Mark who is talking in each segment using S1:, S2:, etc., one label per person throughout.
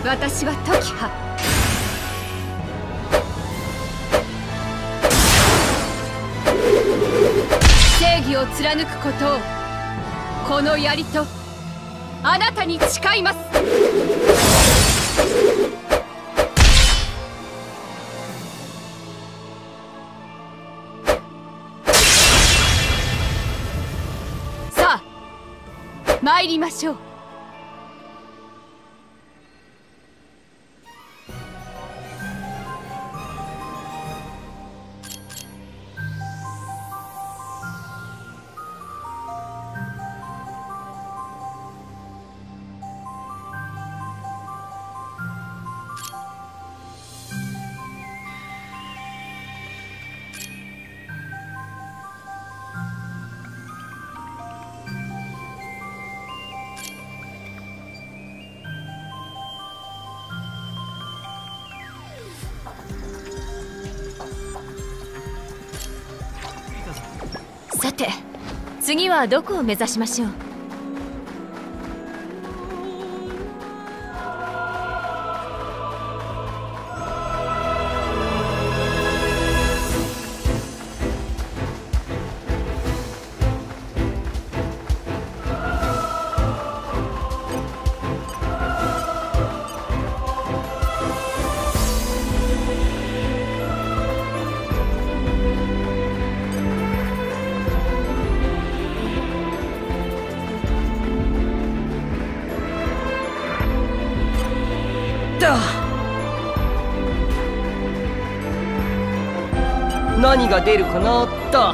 S1: 私は時派。正義を貫くことをこの槍とあなたに誓います。さあ参りましょう。さて次はどこを目指しましょう。
S2: 何が出るかなと。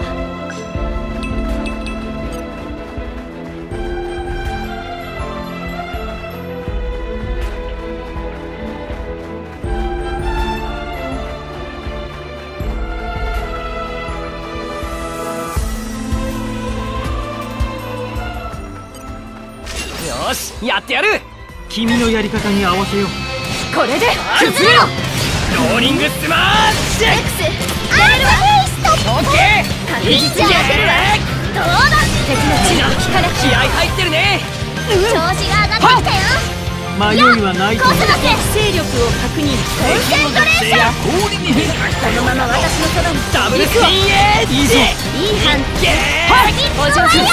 S2: よしやってやる。
S3: 君のやり方に合わせよう。
S1: これで崩れろ。
S2: ローリングスマッシュ。
S1: X
S2: オッケー。
S1: 確実に当てるわ。どうだ。敵の注意から
S2: 気合入ってるね。
S1: 調子が上がってきたよ。
S3: 迷いはないと思う。
S1: 勢力を確認。コンセントレーション。
S2: 氷に変化。
S1: このまま私のそばに
S2: ダブルスピンエージ。
S1: いい判定。お上手。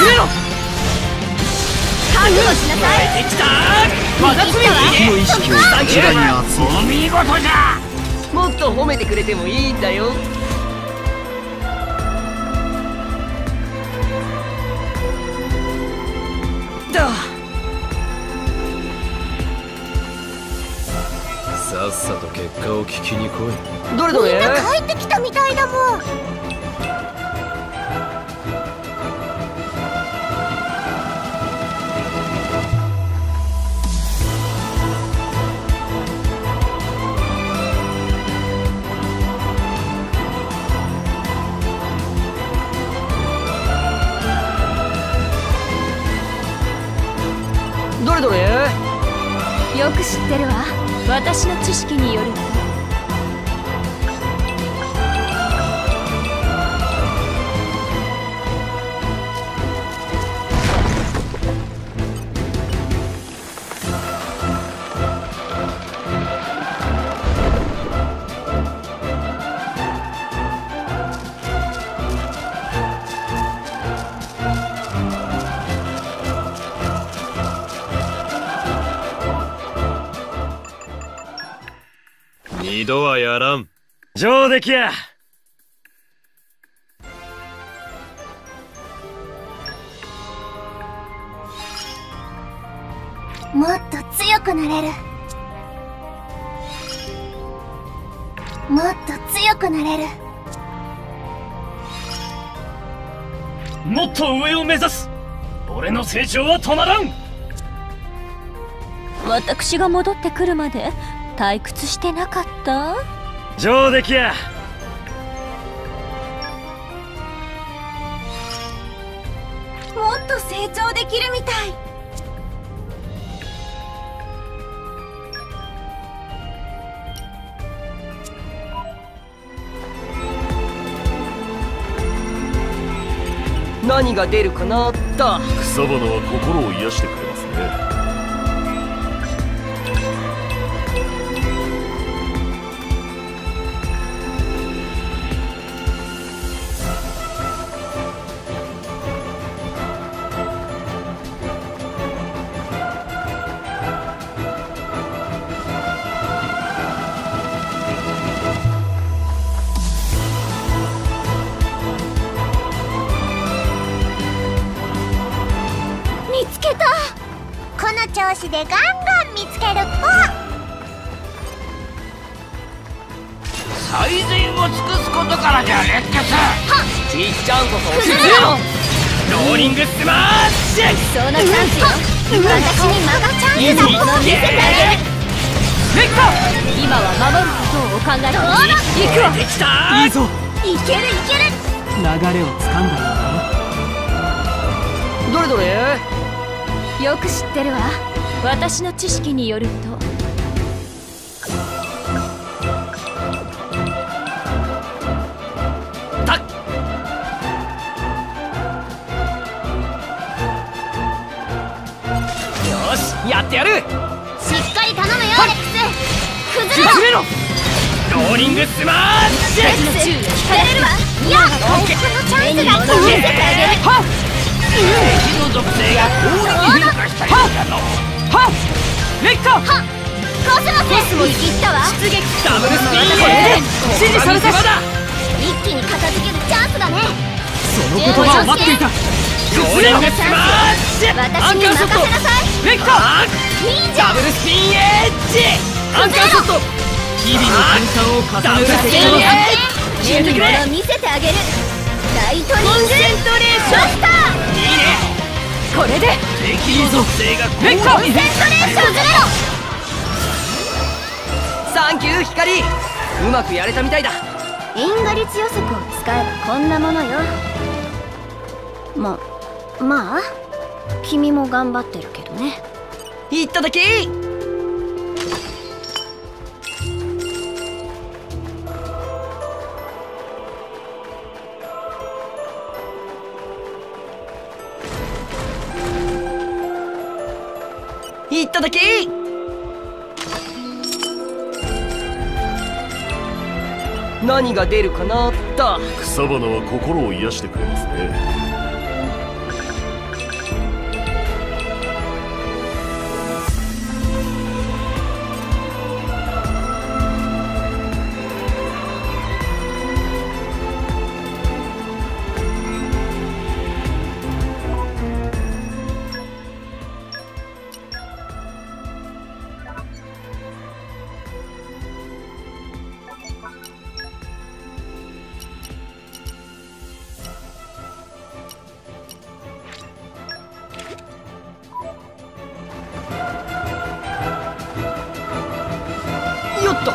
S1: 覚悟しなさい。
S2: できた。また次
S3: 敵の意識を一台に集め。
S2: お見事じゃ。もっと褒めてくれてもいいんだよ。
S4: さっさと結果を聞きに来い。
S2: どれどれ。
S1: みんな帰ってきたみたいだもん。
S2: どれどれ。
S1: よく知ってるわ。私の知識によると
S4: 二度はやらん。
S3: 上出来や。
S1: もっと強くなれる。もっと強くなれる。
S3: もっと上を目指す。俺の成長は止まらん。
S1: 私が戻ってくるまで退屈してなかった？
S3: 上出来や。
S1: もっと成長できるみたい。
S2: 何が出るかなと。
S4: 草花は心を癒してくれますね。
S5: 見つけた。この調子でガンガン見つけるっぽ。
S2: 最善を尽くすことからじゃレックス。ちっちゃんこそ
S3: 崩れろ。ローリングスマッシュ。
S5: そうなチャンスよ。私にまだチャンスだ。この見せてあげる。
S3: レッカ
S1: 今は守ることをお考えください。行くわ。
S3: できた。いいぞ。
S5: いけるいける。
S2: 流れをつかんだよな。どれどれ。
S1: よく知ってるわ。私の知識によると
S2: よし、やってやる。
S5: しっかり頼むよレックス。崩れろ。
S3: ローリングスマッシュ。
S1: 私の注意を
S5: 聞かれるわ。いや、このチャンスだ。見せてあげる。
S2: 敵の属性が氷に変化したりだの。
S3: レッカ
S5: コスモス言ったわ。
S1: 出撃
S3: ダブルスピンへ。指示された。
S5: 一気に片付けるチャンスだね。
S3: その言葉を待っていた。ローリングスマッシュ。
S5: 私に任せなさい。
S3: レッカ
S5: いいじゃん。
S3: ダブルスピンエッジ。アンカーショット。日々の研鑽を重ねる
S5: いいもの見せてあげる。ライトニングセントレーションスター。
S3: いいね。
S1: これで
S3: 敵の属性がレッカ
S5: コンセントレーション。崩れろ。
S2: サンキュー光。うまくやれたみたいだ。
S5: 因果率予測を使えばこんなものよ。まあ君も頑張ってるけどね。
S2: いっただき。いっただき。何が出るかな。と
S4: 草花は心を癒してくれますね。
S2: よっと。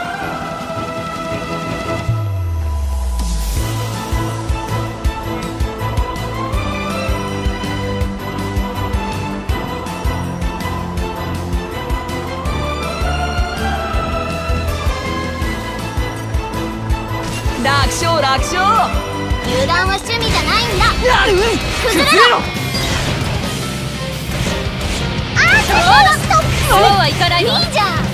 S2: 楽勝楽勝。
S5: 油断は趣味じゃないんだ。崩れろ。
S1: そうはいかないわ。
S5: いいじゃん。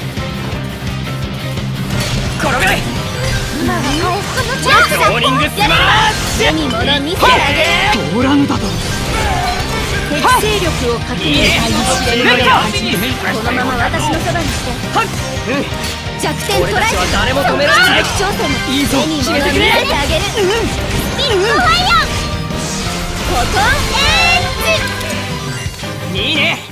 S3: 転がれ。
S5: 今はこのチャンスだ。
S3: ローリングスマッシュ。
S5: 手に物見せてあげる。
S2: 通らぬだと。
S1: 適正力をかける
S5: このまま私のそばにして弱点
S2: 俺
S5: トライ。
S2: たちは誰も止められない。
S5: 敵挑戦も
S2: いいぞ、
S5: 手に物
S2: 決めてくれ。
S5: 見せてあげる。スピットファイヤー。フォトンエッジ。
S2: いいね。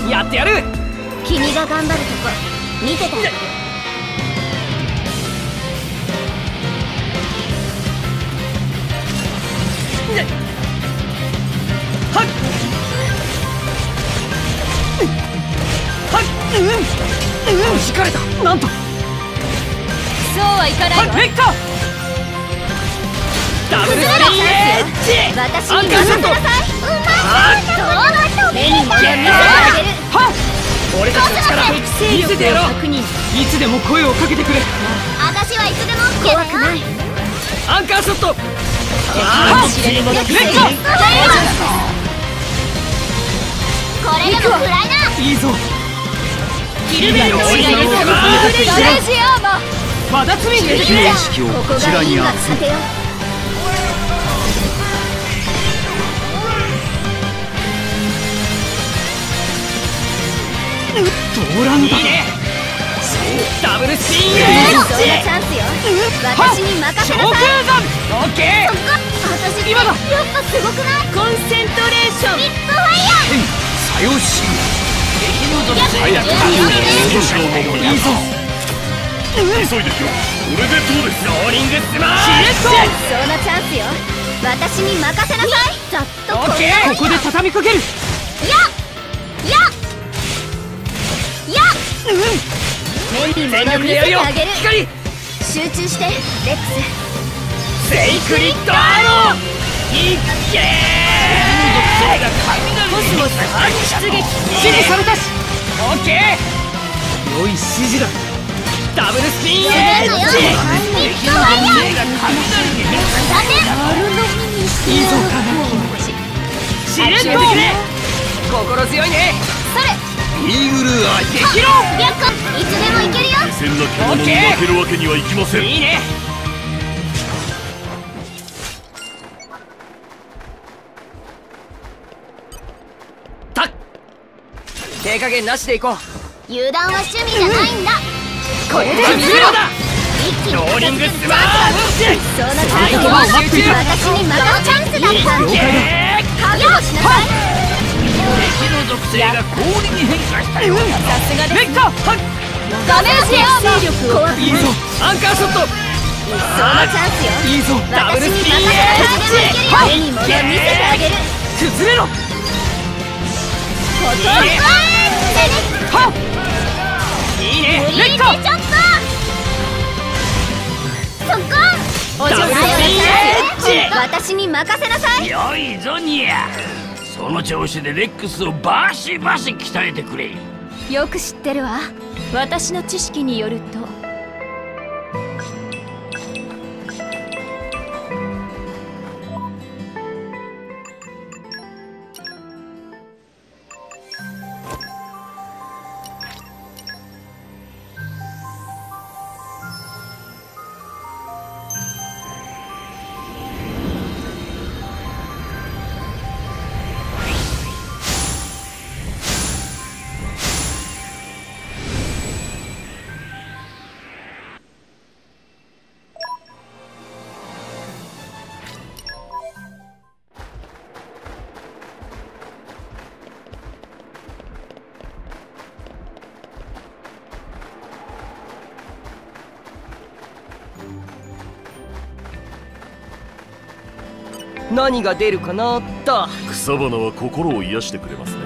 S3: やってやる。
S5: 君が頑張るとこ見ててあげる。
S3: はっはじかれた。なんと
S1: そうはいかないわ。
S3: レッカダブルスピンエッジ。
S5: 私に任せなさい。うまい。目に物見せてあげる。
S3: はっ俺たちの力見せてやろう。
S1: 確認。
S3: いつでも声をかけてくれ。
S5: 私はいつでも怖くない。
S3: アンカーショット。
S1: 知れぬもの
S3: レッカ
S5: これでも食らいな。
S3: いいぞ。
S1: キルベルの違いです。ダメージアーマー。
S3: まだつみ入れてくれ。
S5: ここが因果さてよ。
S3: 通らぬだと。ダブルスピンエ
S5: そんな
S3: ッジ。
S5: チャンスよ。私に任せ
S3: 召
S5: なさい。
S3: 喚山オッケー。
S5: 私って
S3: 今だ
S5: やっぱすごくない？
S1: コンセントレーション。
S5: ビッグファイヤー。
S2: 作用し敵の属性が
S3: いいぞ。
S4: 急いですよ。これでどうですか。
S3: ローリングスマッシュ。
S5: そんなチャンスよ。私に任せなさい。ざっと
S3: オッケー。ここで畳みかける。
S5: 目に
S3: 全
S5: 物見せ
S3: 力でやるよ
S5: てあげる。
S3: 光。
S5: 集中してレックス。
S3: セイクリッドアロー。いっけ
S1: コスモス出撃。
S3: 指示されたし。オッケー。良い指示だ。ダブルスピンエッジ。
S5: ビッグファイヤー。
S3: いいぞ。しれっと心強いね。
S2: イーグルアイ。
S3: できろ。
S5: いつでもいけるよ。
S4: 戦な獣に負けるわけにはいきません。
S3: いいね。たっ手加減なしでいこう。
S5: 油断は趣味じゃないんだ。
S3: これでゼロだ。
S5: 一気に
S3: ローリングスマッシュ。
S5: そんなチャンスよ。私に任せチャンスだった。
S3: オッケ
S5: 覚悟しなさい。
S2: 敵の属性が氷に変化したようだ。
S1: さすが
S3: ー。
S1: です。
S3: レッカは
S1: ダメージアーマー。
S5: 怖くない。
S3: いいぞ。アンカーショット。
S5: そんなチャンスよ。
S3: いいぞ。ダブル
S5: 私に
S3: スピン
S5: 任せ
S3: エ
S5: なさい。
S3: ッジ。
S5: 目に物見せてあげる。
S3: 崩れろ。
S5: ことは
S3: はっいいね。レッカ
S5: ちょっとそこ
S1: お嬢
S3: ダブルスピンエッジ。
S5: 私に任せなさい。
S2: よいぞニア。その調子でレックスをバシバシ鍛えてくれ。
S1: よく知ってるわ。私の知識によると
S3: 何が出るかなと。
S4: 草花は心を癒してくれますね。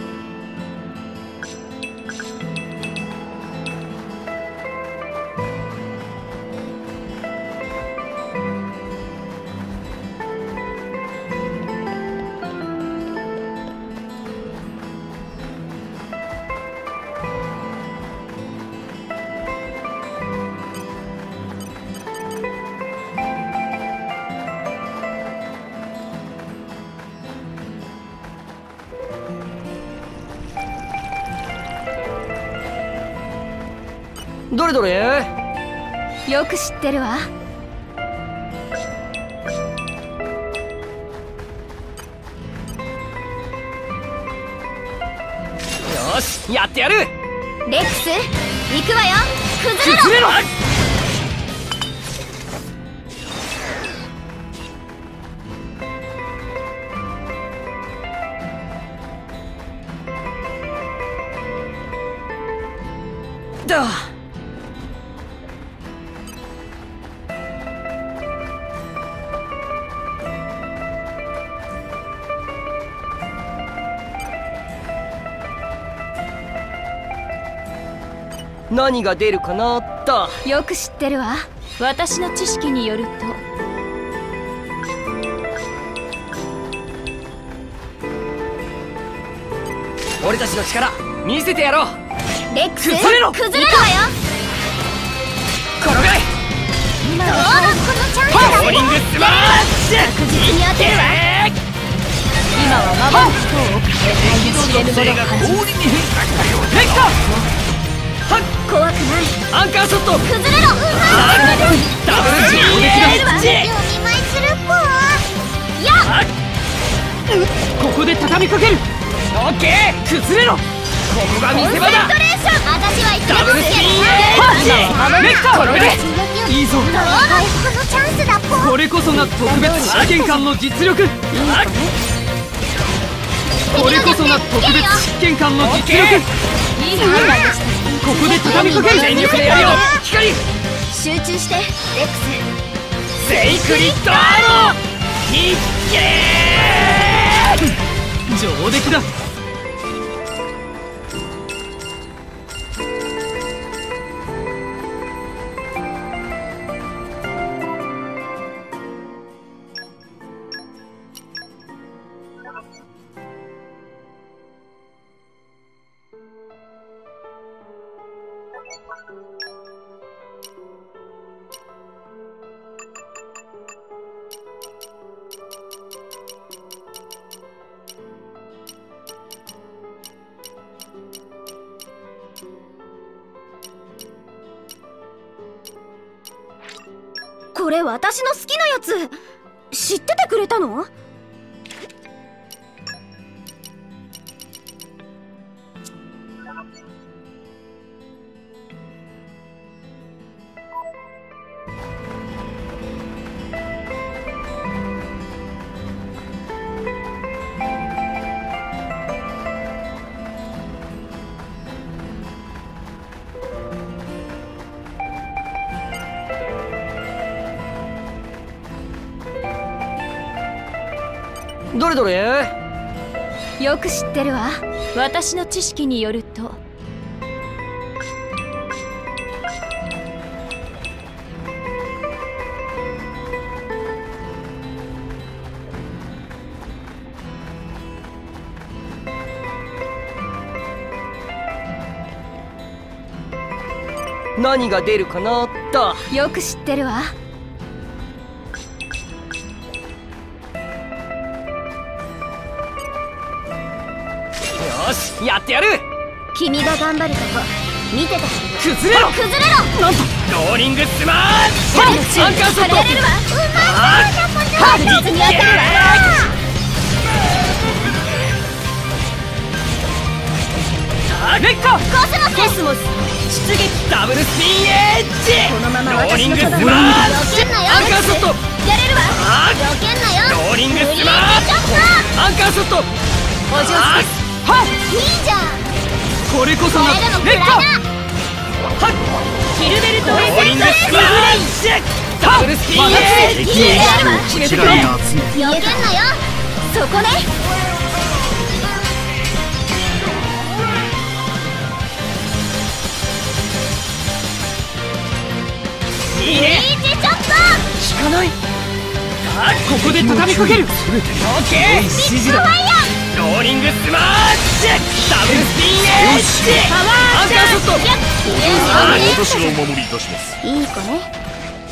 S3: どれどれ。
S1: よく知ってるわ。
S3: よしやってやる。
S5: レックス行くわよ。崩れろ。
S3: 崩れろ。 だ。何が出るかなと。
S1: よく知ってるわ。私の知識によると、
S3: 俺たちの力見せてやろう。
S5: レックス
S3: 崩れろ
S5: 崩れろよ。
S3: 転がれ。
S5: 今はこのチャンスだ。
S3: ボーリングスマッシュ。
S5: 確実に当てるわ。
S1: 今は守る人を得体の知れぬものを感じます。
S2: 氷に変化したよう
S3: レッカはっ
S5: 怖くない。
S3: アンカーショット。
S5: 崩れろ。
S3: ダブルジー
S5: お
S3: ジ
S5: 見舞いするっぽー。やっ。
S3: ここで畳みかける。オッケー。崩れろ。ここが見せ場だ。
S5: コンセントレーション。私は言って
S3: ダブルスピンエッジ。レッカ転がれ。いいぞ。
S5: このチャンスだっぽー。
S3: これこそが特別試験官の実力。これこそが特別試験官の実力。
S1: いい判断でした。
S3: ここで畳みかける。全力でやるよ。光
S5: 集中してレックス。
S3: セイクリッドアロー。いっけー。上出来だ。
S5: これ私の好きなやつ。知っててくれたの？
S3: どれどれ。
S1: よく知ってるわ。私の知識によると、
S3: 何が出るかなと。
S1: よく知ってるわ。
S3: よしやってやる。
S5: 君が頑張るとこ見てた。
S3: 崩れろ。
S5: 崩れろ。
S3: なんとローリングスマッシュ。アンカーショット。
S5: やれるわ。確実に当てるわ。
S3: レッカ
S5: コスモス。
S3: 出撃。ダブルスピンエッジ。
S5: このまま
S3: ローリングス
S5: 私の
S3: マッシュ。
S5: 避けんなよ。
S3: アンカーショット。
S5: やれるわ。避けんなよ。
S3: ローリングスマッシュ。アンカーショット。
S1: お上手です。
S3: はっ。
S5: いいじゃん。
S3: これこそが
S5: これでも食らいな。
S3: レッカはっ。
S1: キルベルト
S3: ローリングスマッシュ。ダブルスピンエッジ。
S5: こ
S3: 決めてくれ。
S5: 避けんなよ。そこね。
S3: いいね。
S5: リーチショット。
S3: 効かない。ここで畳みかける。オッケー。指示だ。ローリングスマッシュ。ダブルスピンエッジ。アンカーショット。
S4: 私がお守りいたします。
S5: いい子ね。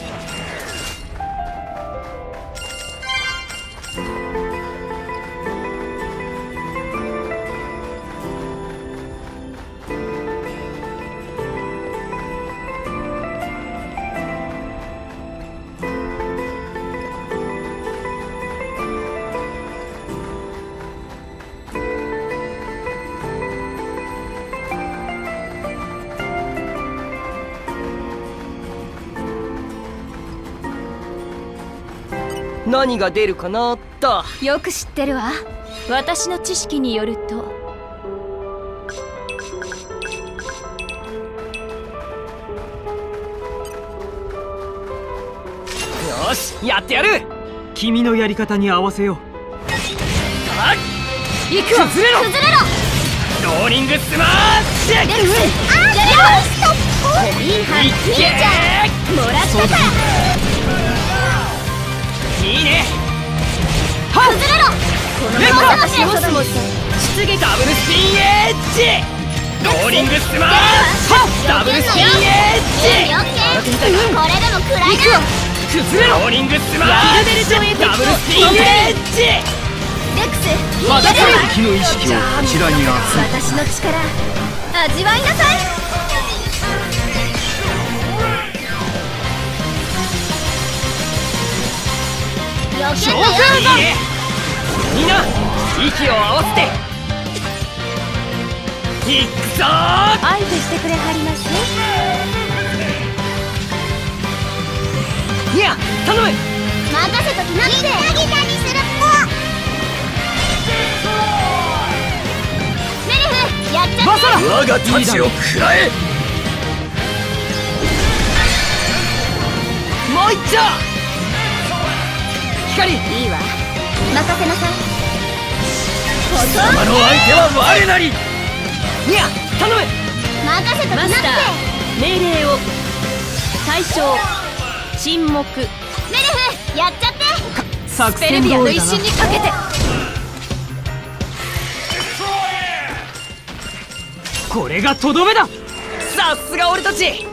S3: 何が出るかなと。
S1: よく知ってるわ。私の知識によると、
S3: よしやってやる。君のやり方に合わせよう。
S1: 行くわ。
S3: 崩れろ。
S5: 崩れろ。
S3: ローリングスマッシュ。
S5: レックスストップ。いいはず。いいじゃん。もらったか。
S3: いいね。
S5: 崩れろ。このまま
S3: 出撃ダブルスピンエッジ。ローリングスマッシュ。ダブルスピンエッジ。
S5: これでも食らいな。
S3: 崩れろ。ローリングスマッシュ。ダブルスピンエッジ。
S5: レックス
S3: 私
S4: 敵の意識をこちらに集め
S5: 私の力味わいなさい。避けんなよ。
S3: いいね。みんな息を合わせていくぞー。
S5: 相手してくれはります
S3: いや頼む。
S5: 任せときなってギタギタにするっぽ。メリフやっちゃって。
S3: バサラ
S4: 我が太刀を食らえ。
S3: もう一丁。光
S5: いいわ任せなさい。
S4: 貴様の相手は我なり。
S3: いや頼む。
S5: 任せときなって。
S1: 命令を。対象沈黙。
S5: メリフやっちゃって。
S3: 作
S1: スペルビアの一瞬にかけて。
S3: これがとどめだ。さすが俺たち。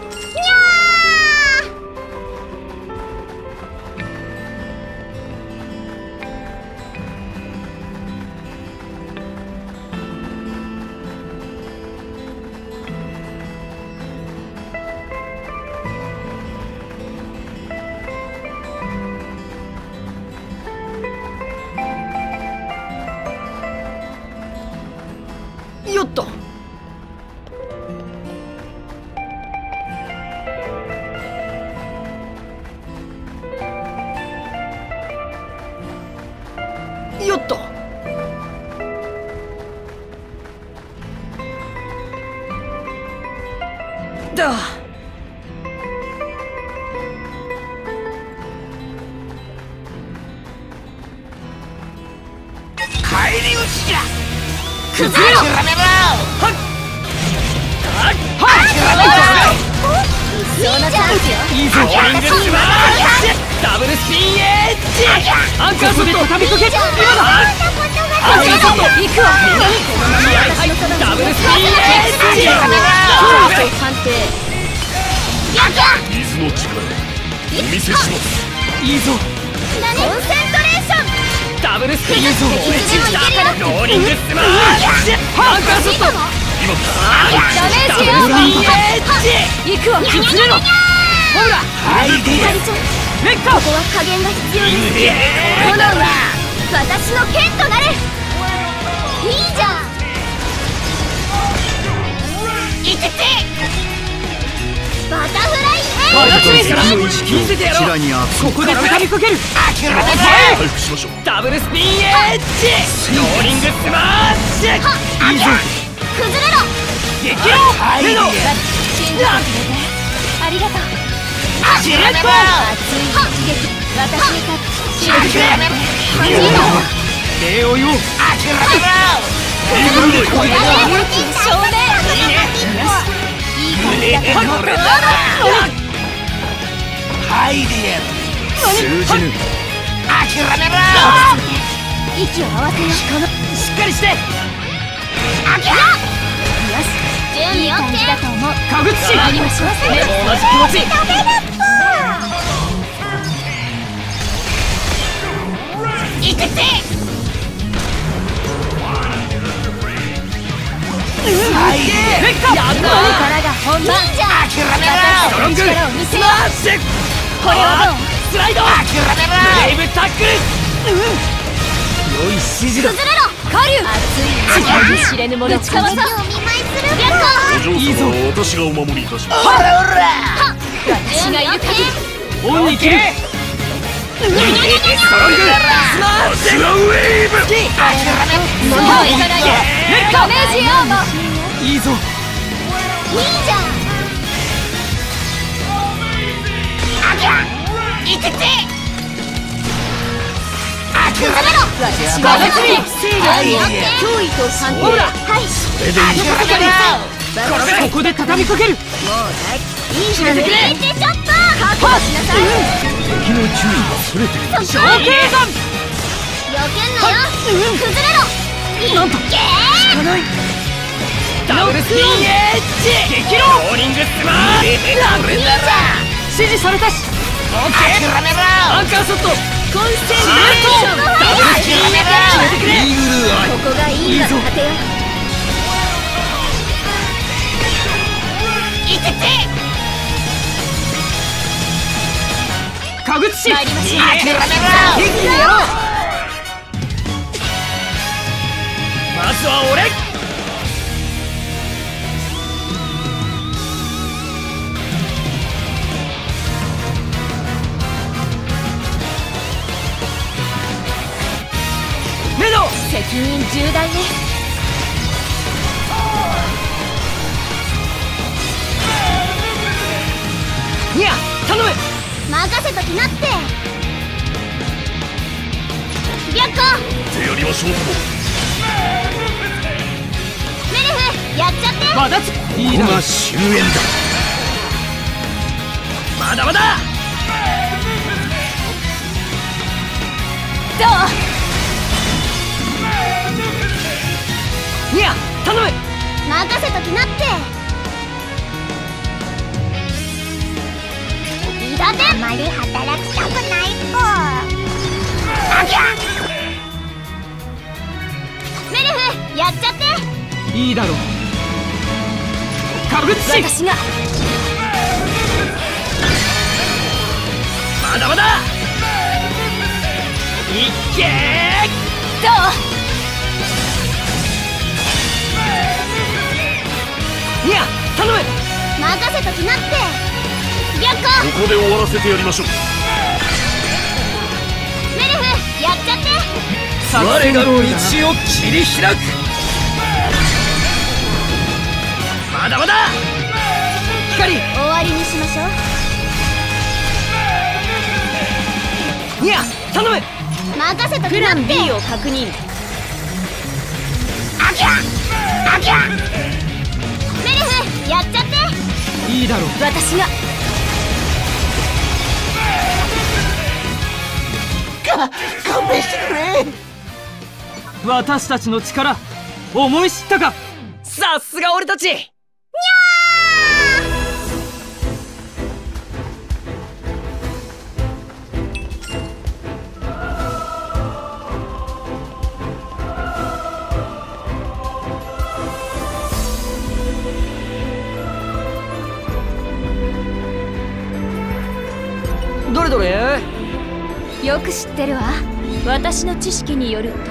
S3: よっと。よっと。だ。
S2: 返り討ちじゃ。
S3: 崩れろ。
S2: 諦めろ。
S5: そのチャンスよ。
S3: いいぞ。ローリングスマッシュ。ダブルスピンエッジ。アンカーショット畳みかけ。今だ。アンカーショット。
S1: 行くわ。
S3: 気合入ったダブルスピンエッジ。
S1: 判定。
S4: 水の力お見せします。
S3: いいぞ。
S5: コンセントレーション。
S3: ダブルスピンエッジ。ローリングスマッシュ。アンカーショット。
S1: ダメージよ。
S3: ダブルスピンエッジ。
S1: 行くわ。
S3: 崩れろ。ほら。
S2: アイデ
S3: レッカー。
S5: ここは加減が必要です。炎が私の剣となれ。いいじゃん。
S2: いてて。
S5: バタフライ
S3: 私にから見せてやろう。ここで畳みかける。
S2: 諦めろ。
S4: 回復しましょう。
S3: ダブルスピンエッジ。ローリングスマッシュ。いいぞ。
S5: 崩れろ。
S3: 激論レノ。
S5: ありがとう。
S2: 諦めろ。
S5: 熱い一撃私に勝つ。
S2: 諦めろ。
S3: 礼を言おう。
S2: 諦めろ。
S5: 少年いい感じだ。
S2: ハイディエン。
S4: 通じぬ。
S2: 諦めろ。
S5: 息を合わせよう。
S3: しっかりして。
S5: よし準備 OK だと思う。
S3: かぐつし。
S5: 参りましょう。
S3: 同じ気持ち。
S2: いてて。
S3: レッカー。やった。
S5: ここからが本番。いいじゃん。
S2: 諦めろ。
S3: ストロングスマッシュ。
S5: これはどう。
S3: スライド。
S2: 諦めろ。
S3: ブレイブタックル。良い指示だ。
S5: 崩れろ。
S1: 火流。熱い知れぬもの。
S5: 内川さんお見舞いする。やっ
S4: お嬢様は私がお守りいたします。
S2: ほらほら。
S1: 私がいる限り。
S3: オンに切る。ストロングスマッシュ。
S4: ウェーブ。
S2: 諦めろ。
S1: もういかないで。ダメージアーマー。
S3: いいぞ。
S5: いいじゃん。
S2: いてて。
S5: めろ。私が勢力脅威と判定。はい、
S4: それでいい。
S3: ここで畳みかける。
S5: いいじゃねえ。ちょっと確保しなさい。
S4: 敵の注意がそれてる。
S5: 処刑山避けんなよ。崩れろ。
S3: なんとダブルスピンエッジ激ローリングスマッシュ。指示されたし。オッケー。アンカーショットコンセントダブルスピンエッジ決めてくれ。
S4: イーグルアイ。
S5: ここがいいから立てよ。いてて
S3: かぐちし
S5: 参りましょう。
S3: 一気にやろう。まずは俺。メド
S5: 責任重大ね。
S3: ニャ頼む。
S5: 任せときなって。白虎
S4: 手やりましょうとも。
S5: メルフやっちゃって。
S3: まだついいな。
S4: ここが終焉だ。
S3: まだまだ。
S5: どう。
S3: ニャ頼む。
S5: 任せときなって。だってあまり働きたくない子。あきゃメルフやっちゃって。
S3: いいだろう。かぶっち
S5: 私が。
S3: まだまだ。いっけー。
S5: どう。
S3: ニャ頼む。
S5: 任せときなって。白虎
S4: ここで終わらせてやりましょう。
S5: メルフやっちゃって。
S3: 我が道を切り開く。まだまだ。光
S5: 終わりにしましょう。
S3: ニャ頼む。
S5: 任せときなって。プラン B を確認。あきゃあきゃメルフやっちゃって。
S3: いいだろう。
S5: 私が。
S3: 勘弁してくれ。私たちの力思い知ったか。さすが俺たち。にゃー。どれどれ。
S1: よく知ってるわ。私の知識によると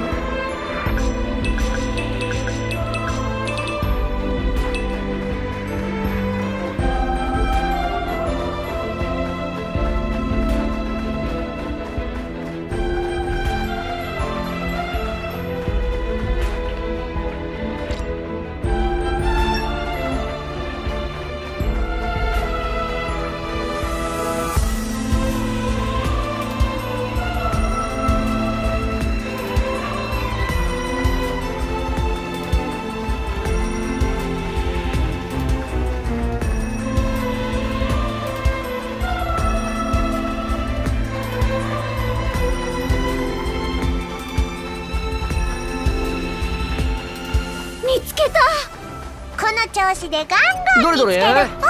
S5: 見つけた。この調子でガンガン見つける。
S3: どれどれ。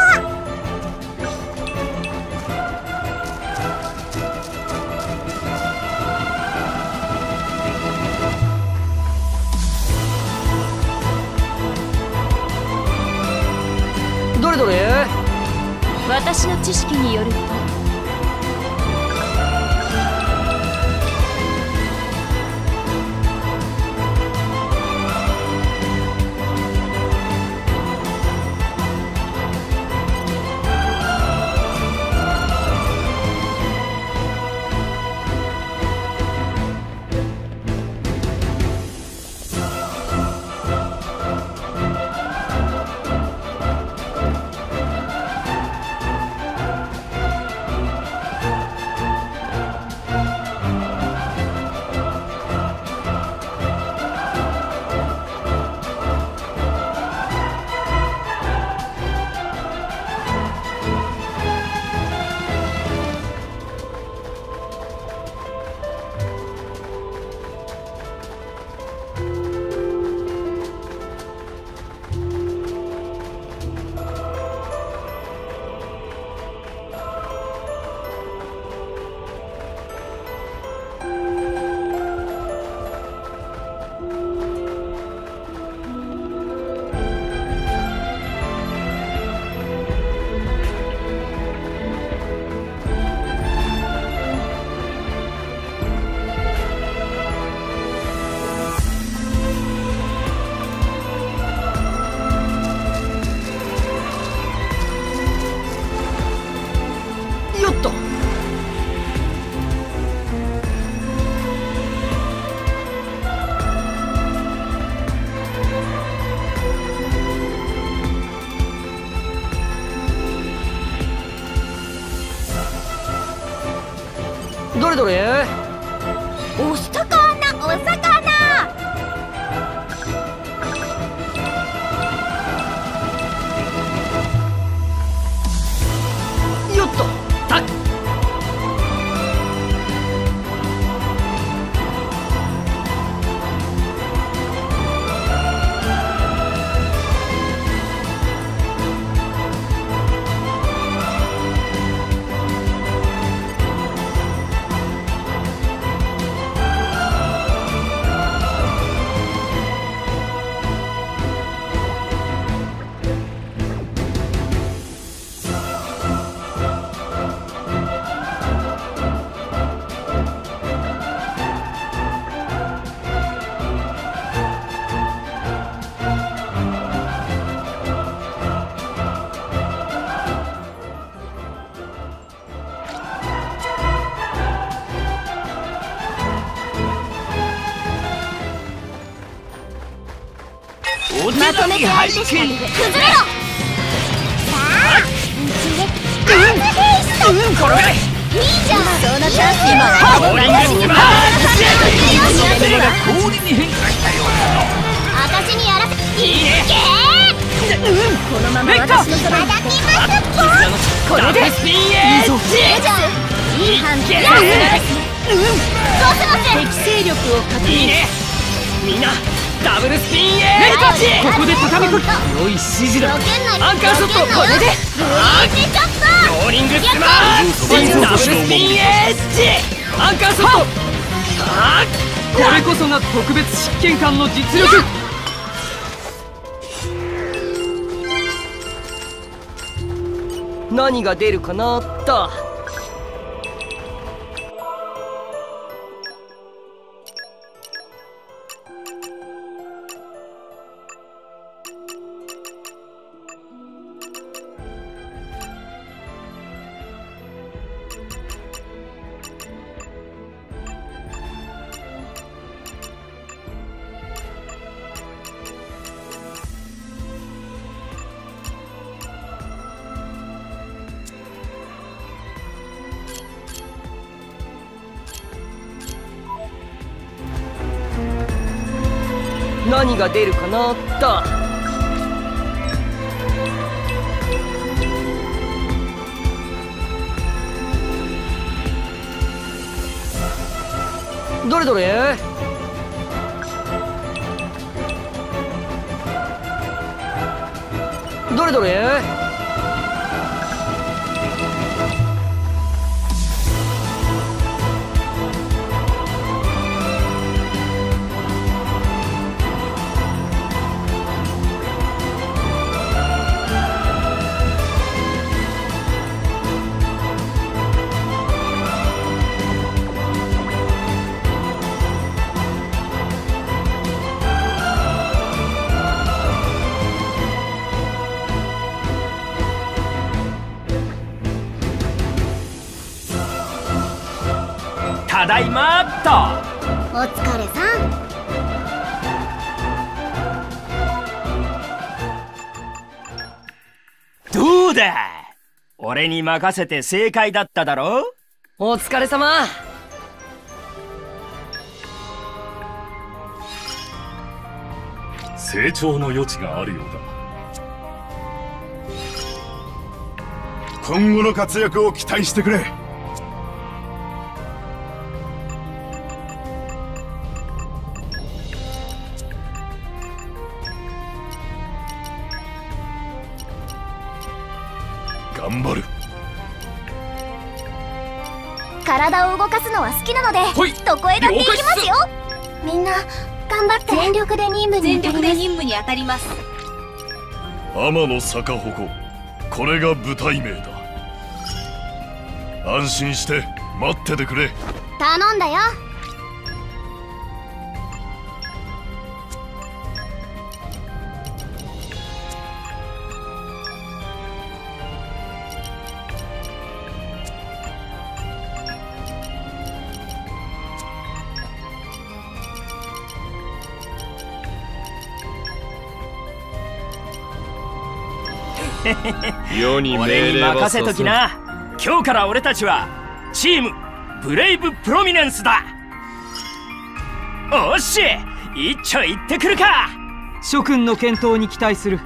S3: どれどれ。
S1: 私の知識によると
S3: どれどれ。
S5: お魚お魚。
S3: よっとたっ。
S5: まとめて相手しか崩れろ。さあ
S3: これ
S5: いいじゃん。そんなチャンス今は
S2: ローリングスマッシュが氷に変化したようだぞ。
S5: 私にやらせ。いけこのまま私のそばにいます。
S3: これでスピンエッジ。
S5: いい判定。どうせ
S3: 適正力を確認。いいね。みんなダブルスピンエッジ。ここで畳み込む。良い指示だ。アンカーショット。これでローリングスマッシュ。ダブルスピンエッジ。アンカーショット。これこそが特別執権官の実力。何が出るかなっと。何が出るかなっと。どれどれ。どれどれ。
S2: ただいまっと。
S5: お疲れさん。
S2: どうだ、俺に任せて正解だっただろ。
S3: お疲れ様。
S4: 成長の余地があるようだ。
S6: 今後の活躍を期待してくれ。頑張る。
S5: 体を動かすのは好きなのでどこへだって行きますよ。みんな頑張って。全力で任務に当たります。
S6: 天の逆鉾、これが部隊名だ。安心して待っててくれ。
S5: 頼んだよ。
S2: 俺に任せときな。今日から俺たちはチーム
S3: ブレイブプロミネンスだ。おっし、一丁行ってくるか。諸君の健闘に期待する。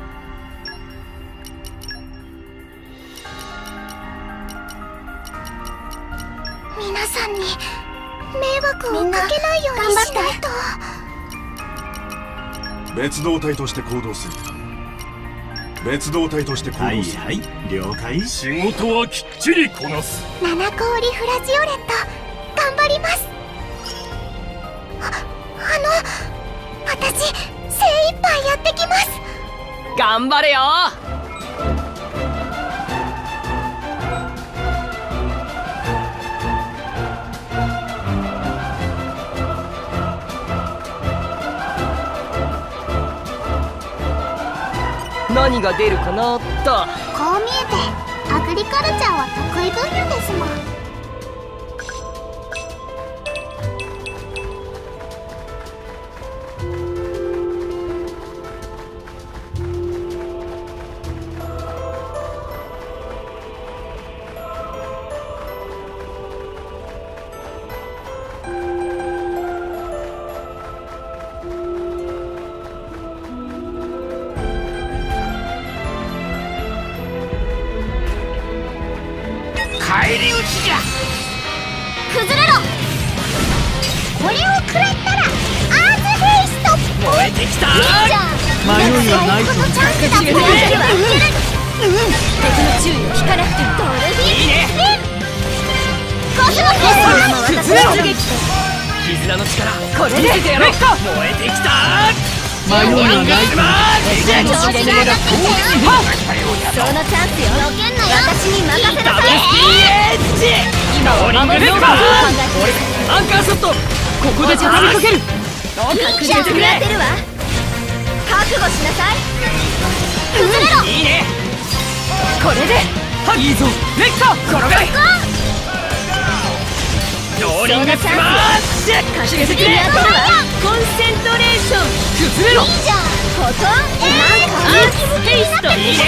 S5: 皆さんに迷惑をかけないようにしないと。
S6: 別動隊として行動する。別動隊として行動する。はいはい、了解。仕事はきっちりこなす。
S5: 七氷フラジオレット、頑張ります。私精一杯やってきます。
S3: 頑張れよ。何が出るかなと。
S5: こう見えてアグリカルチャーは得意分野ですもん。
S2: 返り討ちじゃ。
S5: 崩れろ。これを食らったらアーズヘイスト。
S3: 燃えてきた。
S5: 迷いはないと。チャンスだ。敵の
S1: 注意を引かなくても。
S5: ドルフィン
S3: いいね。
S5: コスモス。
S3: 崩れろ。絆の力、これで見せてやろう。燃えてきた。迷いはないと。
S5: そのチャンスよ。のけんなよ。私に任せなさい。
S3: 今は守るよ。アンカーショット。ここで畳みかける。
S5: 確実に当てるわ。覚悟しなさい。崩れろ。
S3: いいね。これでいいぞ。レッカー転がれ。ローリングスマッシュ。
S5: 確実に当てるわ。
S1: コンセントレーション。
S3: 崩れろ。
S5: いいじゃん。コトンなんか
S3: アースヘイスト。いいね。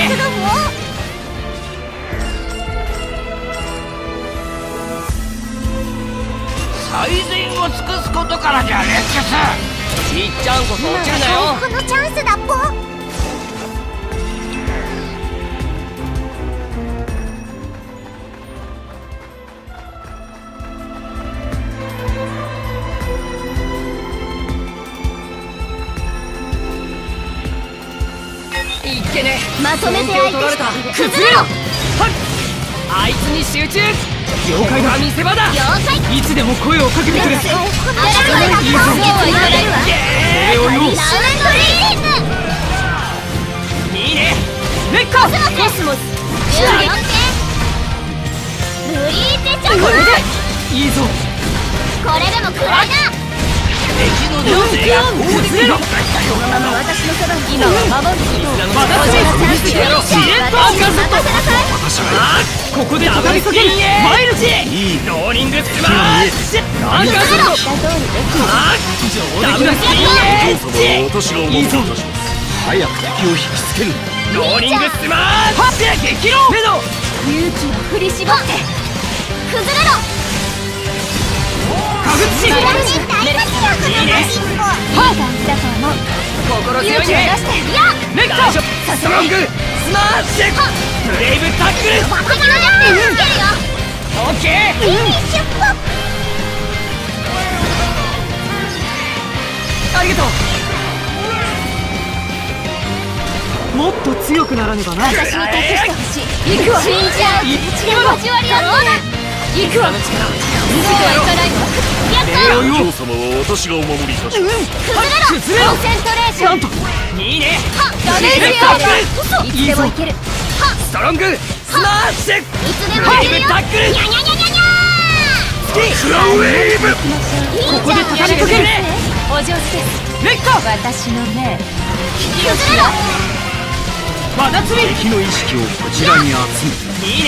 S2: 最善を尽くすことからじゃレックス。
S3: ちっちゃんこそ落ちるなよ。
S5: このチャンスだっぽ。
S3: いっけね。
S5: まとめて相手して
S3: 崩れろ。あいつに集中。了解だ。見せ場だ。
S5: 了解。
S3: いつでも声をかけてくれ。
S5: いいぞ。
S3: いいね。レッカー。
S5: コスモス。ブリーチチョコ。
S3: これでいいぞ。
S5: これでも食らいな。
S2: 敵の女性が攻撃
S3: 崩れろ。
S5: 私のそばに今は守る。
S3: 私にやろう。ここで畳みかける。マイルチ。ローリングスマッシュ。アンカーショット。ダブルスピンエッジ。いいぞ。
S4: 早く敵を引きつける。
S3: ローリングスマッシュ。激ローフェド。
S1: 勇気を振り絞って。
S5: 崩れろ。
S3: かぐつし。
S5: いいね。
S3: 心強いね。レッカー。ストロングスマッシュ。ブレイブタックル。
S5: オッケー。フィニッシュポップ。
S3: ありがとう。もっと強くならねばな。
S1: 私に託してほしい。行くわ。死んじゃう。
S3: 今だ。
S1: 交わりを。行くわ。
S3: 見せてやろう。
S6: お嬢様は私がお守りいたします。
S3: 崩れろ。
S1: コンセントレーション。
S3: いいね。
S1: ダメですよ。いつでもいける。
S3: ストロングスマッシュ。
S5: いつでも
S3: ブレイブタックル。
S5: ニャニャニャニャニャ
S6: クラウェーブ。
S3: ここで畳みかける。
S1: お上手です。
S3: レッカー。
S1: 私の命。
S5: 崩れろ。
S3: 真夏日。
S4: 敵の意識をこちらに集め。
S3: いいね。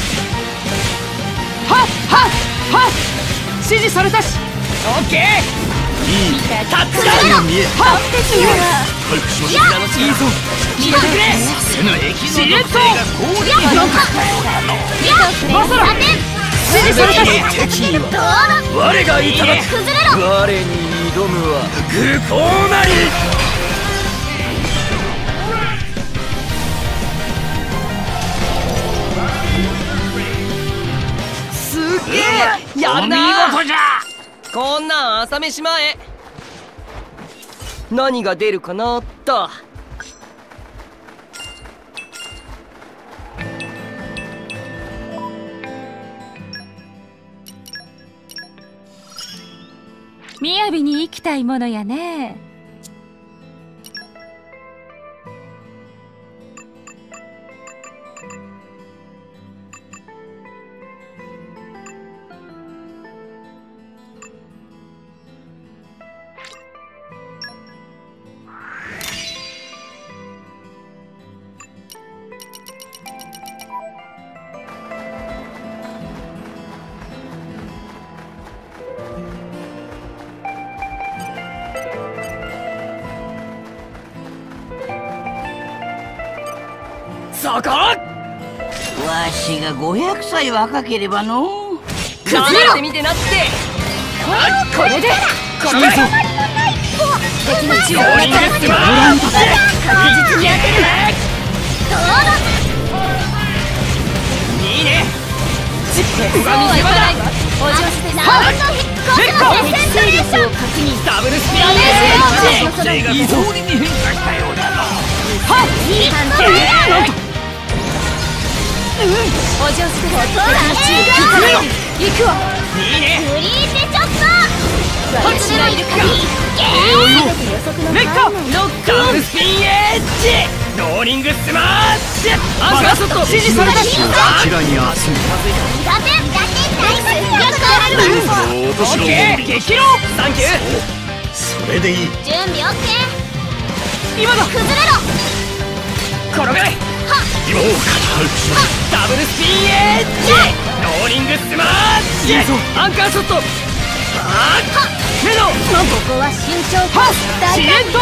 S3: はっはっはっ。指示されたし。オッケー。いいタッチダウン。
S4: 見え。
S3: はっ。
S6: 回復しましょう。
S3: いいぞ。見てくれ。
S2: 敵の女性が攻撃。
S3: バサラ。ス指示されたし
S2: 我がいただく。
S5: 崩れろ。
S4: 我に挑むは
S2: 愚行なり。
S3: すっげえやるな。
S2: お見事じゃ。
S3: こんなん朝飯前。何が出るかなっと。
S1: みやびに生きたいものやね。
S3: そこ。
S2: わしが500歳若ければの。
S3: 頑張ってみてなって。
S1: これで
S3: これ
S1: 敵の血を
S3: ローリングスマッシュ。確実に当てる。いいね。
S1: そうはいかないわ。お上手です。勢力を確認。
S3: ダブルスピン
S1: ダメージを
S2: 性が異常に変化したようだな。
S1: いい感じ。お上手です。行くわ。
S3: いいね。
S5: フリーゼチョップ。
S1: 私がいる限り
S3: レッカーロックダブルスピンエッジ。ローリングスマッシュ。アンカーショット指示されたし。
S4: あちらに集め
S5: 苦手大好き。
S3: オッケー激ロー。サンキュー。
S6: それでいい。
S5: 準備オッケー。
S3: 今だ。
S5: 崩れろ。
S3: 転がれ。
S6: 今を軽くしろ。
S3: ダブルスピンエッジ。ローリングスマッシュ。アンカーショット。メド。
S5: ここは慎重
S3: はっシレント。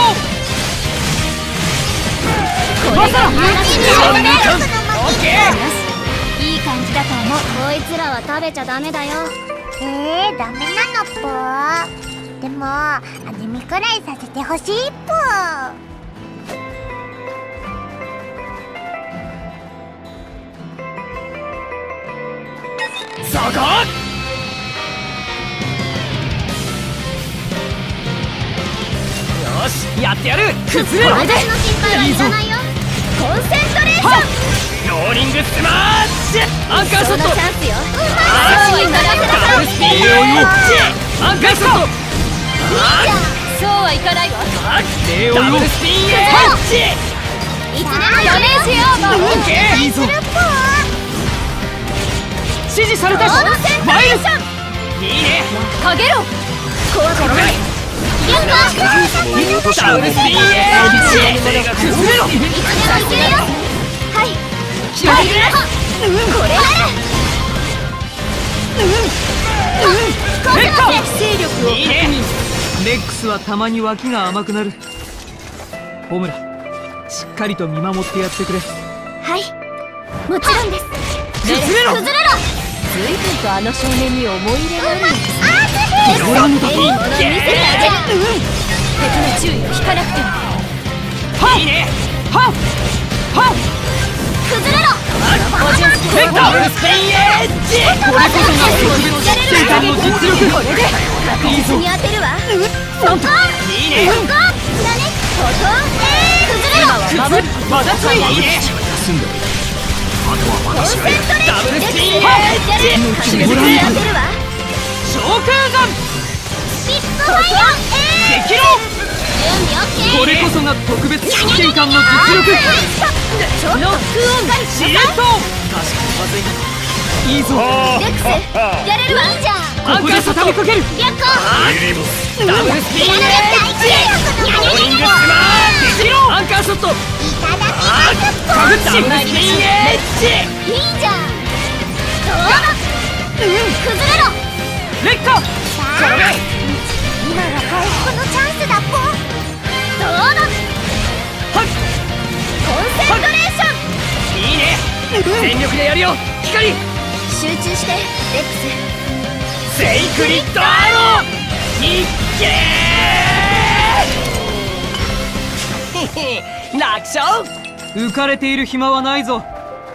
S5: これがマジで
S3: オッケー。
S5: いい感じだと思う。こいつらは食べちゃダメだよ。ダメなのぽー。でも味見くらいさせてほしいぽー。
S3: そこ。よしやってやる。崩れろ。
S5: 私の心配はいらないよ。コンセントレーション。
S3: ローリングスマッシュ。アンカーショット。
S5: チャンスよ。
S3: ダブルスピンエッジ。アンカーショット。
S1: そうはいかないわ。
S3: ダブルスピンエッジ。
S5: いつでも
S1: ダメージオーバー。
S3: オッケー。いいぞ。指示されたし。マイルさん。いいね。
S1: かげろ。
S3: 転がれ。ダブルスピンエッジ。崩れろ。
S5: いつでもいけるよ。はい
S3: 気をつけ。
S5: これ
S3: レッカー。
S1: 勢力を
S3: いいね。
S7: レックスはたまに脇が甘くなる。ホムラ、しっかりと見守ってやってくれ。
S5: はいもちろんです。
S3: 崩れろ。
S5: 崩れろ。
S1: 随分とあの少年に思い入れがある。
S3: ロランドだ。
S1: 敵の注意を引かなくても。
S3: いいね。はっはっ。
S5: 崩れろ。
S3: レッカー。ダブルスピンエッジ。
S5: これこそが
S3: セカンド実力。
S5: これで確実に当てるわ。
S3: なんといいね。
S5: ここだね。ここ崩れろ。
S3: まだついいいね。
S4: 休んだ。あとは私がやる。
S3: ダブルスピンエッジ。
S5: 確実に当てるわ。
S3: 召喚ガン。
S5: スピットファイヤー。
S3: 激ロ
S5: 準備オッケー。
S7: これこそが特別実験官の実力。
S5: ロックオン
S3: シレント。
S7: いいぞ。
S5: レックスやれるわ。いいじゃん。
S3: アンカーショット。
S7: 畳みかける。
S5: 白虎
S3: ダブルスピンエッジ。ローリングスマッシュ。アンカーショット。
S5: いただきます。
S3: ダブルスピンエッジ。
S5: いいじゃん。崩れろ。
S3: レッカー。
S5: さあ今が回復のチャンスだぽ。どうだ。
S3: はっ。
S5: コンセントレーション。
S3: いいね。全力でやるよ。光。
S5: 集中してレック
S3: セイクリッドアローいっけー楽勝。
S7: 浮かれている暇はないぞ。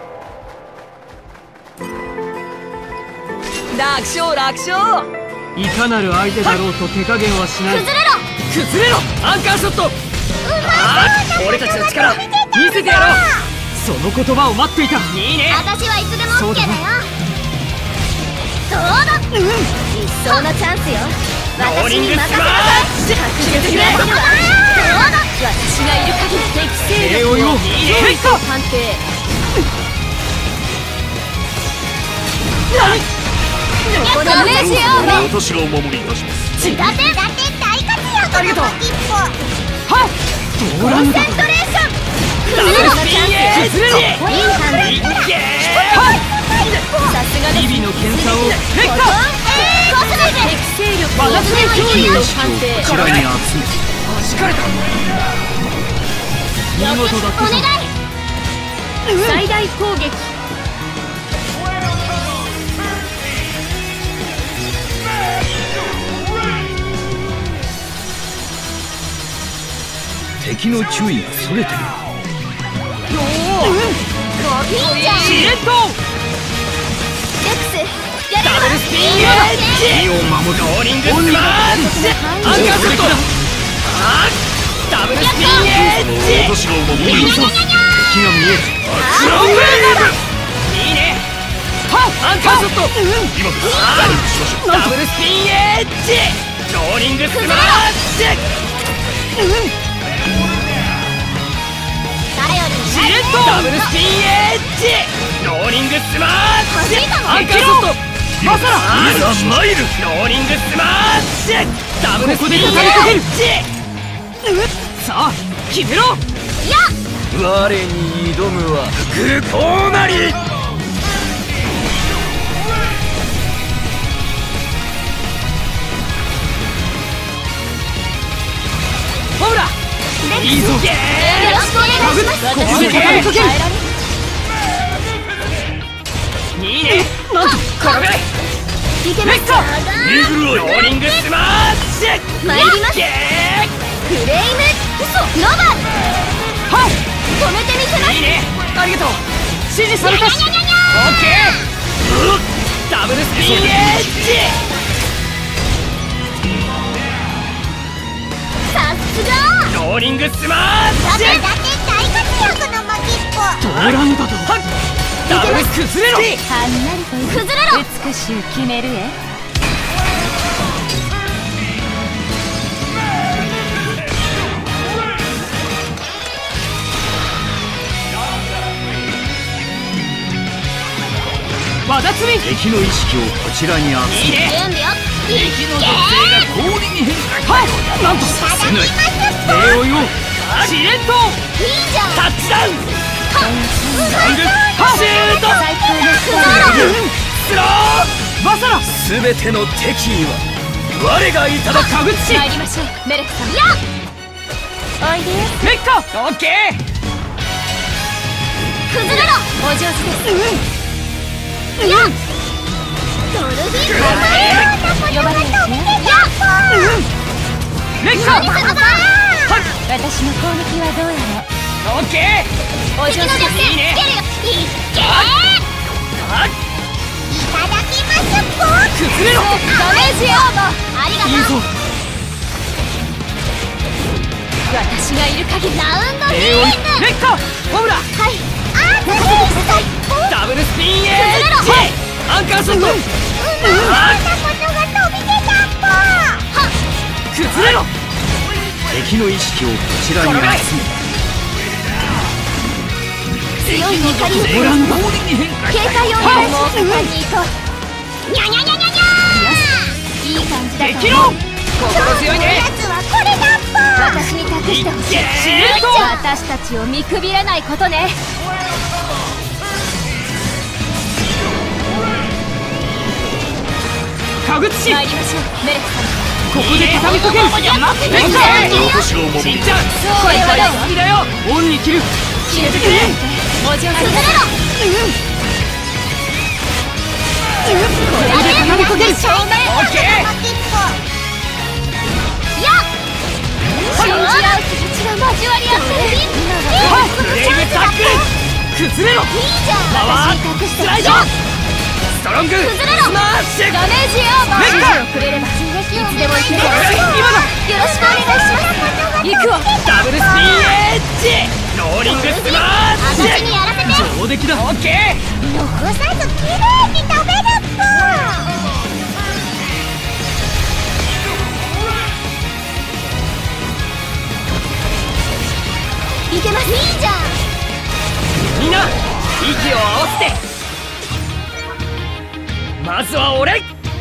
S3: 楽勝楽勝。
S7: いかなる相手だろうと手加減はしない。
S5: 崩れろ
S3: アンカーショット。俺たちの力見せてやろう。
S7: その言葉を待っていた。
S3: いいね。
S5: 私はいつでも OK だよ。そうだ、一層のチャンスよ。私に任せなさい。確実にやってるわ。私がいる限り適正力を
S7: 結果
S5: 判定。ここでダメージよ。
S6: 私がお守りいたします。
S5: 大活躍の
S3: ありがとう。
S7: はっドラムだ。
S5: コンセントレーション。
S3: ダブルスピンエッジ。
S5: いい判断。さすがです。
S7: 日々の研鑽を
S5: コスモで適正力を
S7: 私の脅威を
S5: 判定。
S6: こちらに集め
S3: しかれた。
S7: 見事だったぞ。
S5: 最大攻撃。
S4: 敵の注意がそれてる。
S5: いいじゃん。
S7: シレット
S5: レックスやるわ。
S3: ダブルスピンエッジ。
S6: 身を守る。
S3: ローリングスマッシュ。アンカーショット。ダブルスピンエッジ。
S6: 私がお守りいたします。
S7: 敵が見える。
S3: クローウェーブ。いいね。アンカーショット。
S6: 今です。
S3: ダブルスピンエッジ。ローリングスマッシュ。
S5: 誰より
S3: シレット。ダブルスピンエッジ。ローリングスマッシュ。アンカーショット。マサラ。
S6: マイル。
S3: ローリングスマッシュ。ダブルスピンエッジ。
S7: さあ決めろ。
S4: 我に挑むは
S3: グコーマリ。
S7: ホムラいいぞ。
S5: よろしくお願いします。
S7: ここで畳みかける。
S3: いいね。なんと転べ。
S5: いけますか。
S3: ローリングスマッシュ。
S5: 参ります。
S3: ゲー。
S5: フレームノバ。
S7: はい
S5: 止めてみせます。
S3: いいね。ありがとう。
S7: 指示されたし。
S3: オッケー。ダブルスピンエッジ。
S5: さすが。
S3: ローリングスマッシュ。
S5: 大活躍のマキッポ。
S7: ドラムだと。
S3: ダブル崩れろ。
S5: はんなりと崩れろ。美しゅう決めるえ。
S7: わだつみ。
S4: 敵の意識をこちらに集
S3: いいね。
S5: 準備よ。
S2: 敵の属性が氷に変化。
S7: はいなんと
S5: いただきます。
S7: 礼を言おう。シレット
S5: いいじゃん。
S3: タッチダウン。
S5: うまいぞ。
S3: シュート。
S5: 最高のスタート。
S3: スロー。
S7: バサラ
S4: 全ての敵意は我がいただく。
S7: かぐち
S1: 参りましょうメレクさん。
S5: おいで。
S7: メッカ
S3: オッケー。
S5: 崩れろ。
S1: お上手です。
S5: ドルフィン
S1: 呼ばれる
S5: やっ
S7: メッカ
S5: 何するぞ。
S1: 私の攻撃はどうや
S3: オッケ
S1: らお上手です。
S5: 敵の弱点
S3: いいね
S5: つけるよ。いっけー。
S3: ー。
S5: いただきますぽ。
S3: 崩れろ。
S5: ダメージよ。ありがとう。
S7: いいぞ。
S1: 私がいる限り
S5: ラウンドヒ
S7: 礼を
S5: ー
S7: メッカホムラ
S5: はい。あー最高。
S3: ダブルスピンエッジ。アンカーショット。
S5: うまいことが飛び出たぽ。
S3: 崩れろ。
S4: 敵の意識をこちらに集め
S5: 強い怒りを
S7: ドラムだ。
S5: 警戒をもう果敢に行こう。にゃにゃにゃにゃにゃー。いい感じだと
S3: 敵の
S5: 思う。
S3: 心強いね。
S5: やつはこれだぽ。
S1: 私に託してほしい。
S3: シレット。
S1: 私たちを見くびらないことね。
S7: かぐち
S1: 参りましょうメレクさん。
S7: ここで畳みかける。
S3: 待って
S7: メッカ
S6: 私がお守りいたします。
S3: しんちゃん。
S1: これはどう
S3: 好きだよ。
S7: オンに切る。
S1: 決めてくれ。お上手です。
S3: 畳みかける。オッケー。
S5: 信じ合う気持ちが交わり合ってる。
S3: ブレイブタックル。崩れろ。
S5: いいじゃん。
S3: パワースライド。ストロングスマッシュ。
S1: ダメージアーマー
S3: メッカ
S1: をくれればいつでも行ける。
S3: 今だ。
S5: よろしくお願いします。
S1: 行くわ。
S3: ダブルスピンエッジ。ローリングスマッシュ。
S5: 私にやらせて。
S7: 上出来だ。
S3: オッケー。
S5: 残さずきれいに食べるっぽ。いけます。いいじゃん。
S3: みんな息を合わせて。まずは俺。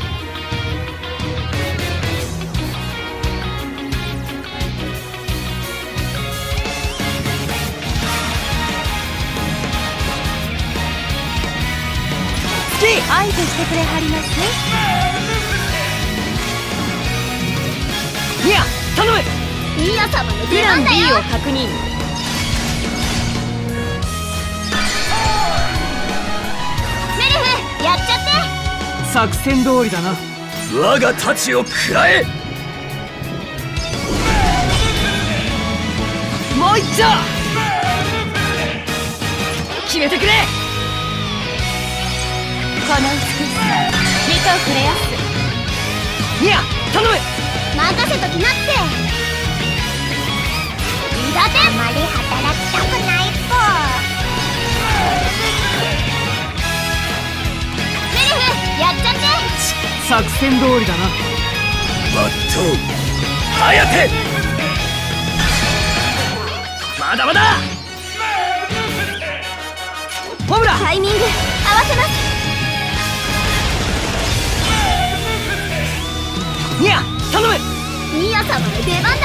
S5: 愛としてくれはりますね。
S3: ミア頼む。
S5: ミア様の
S1: プラン
S5: 出番だ
S1: B
S5: よ。
S1: を確認。
S5: メルフやっちゃって。
S7: 作戦通りだな。
S3: 我が太刀を食らえ。もう一丁。決めてくれ。
S5: この美しさ見とくれやす。
S3: ミア頼む。
S5: 任せときなって。いだて。あまり働きたくないっぽ。メルフやっちゃって。
S7: 作戦通りだな。
S3: バットハヤテ。まだまだ。ホムラ。
S5: タイミング合わせます。
S3: ミア頼む。
S5: ミア様の出番だよ。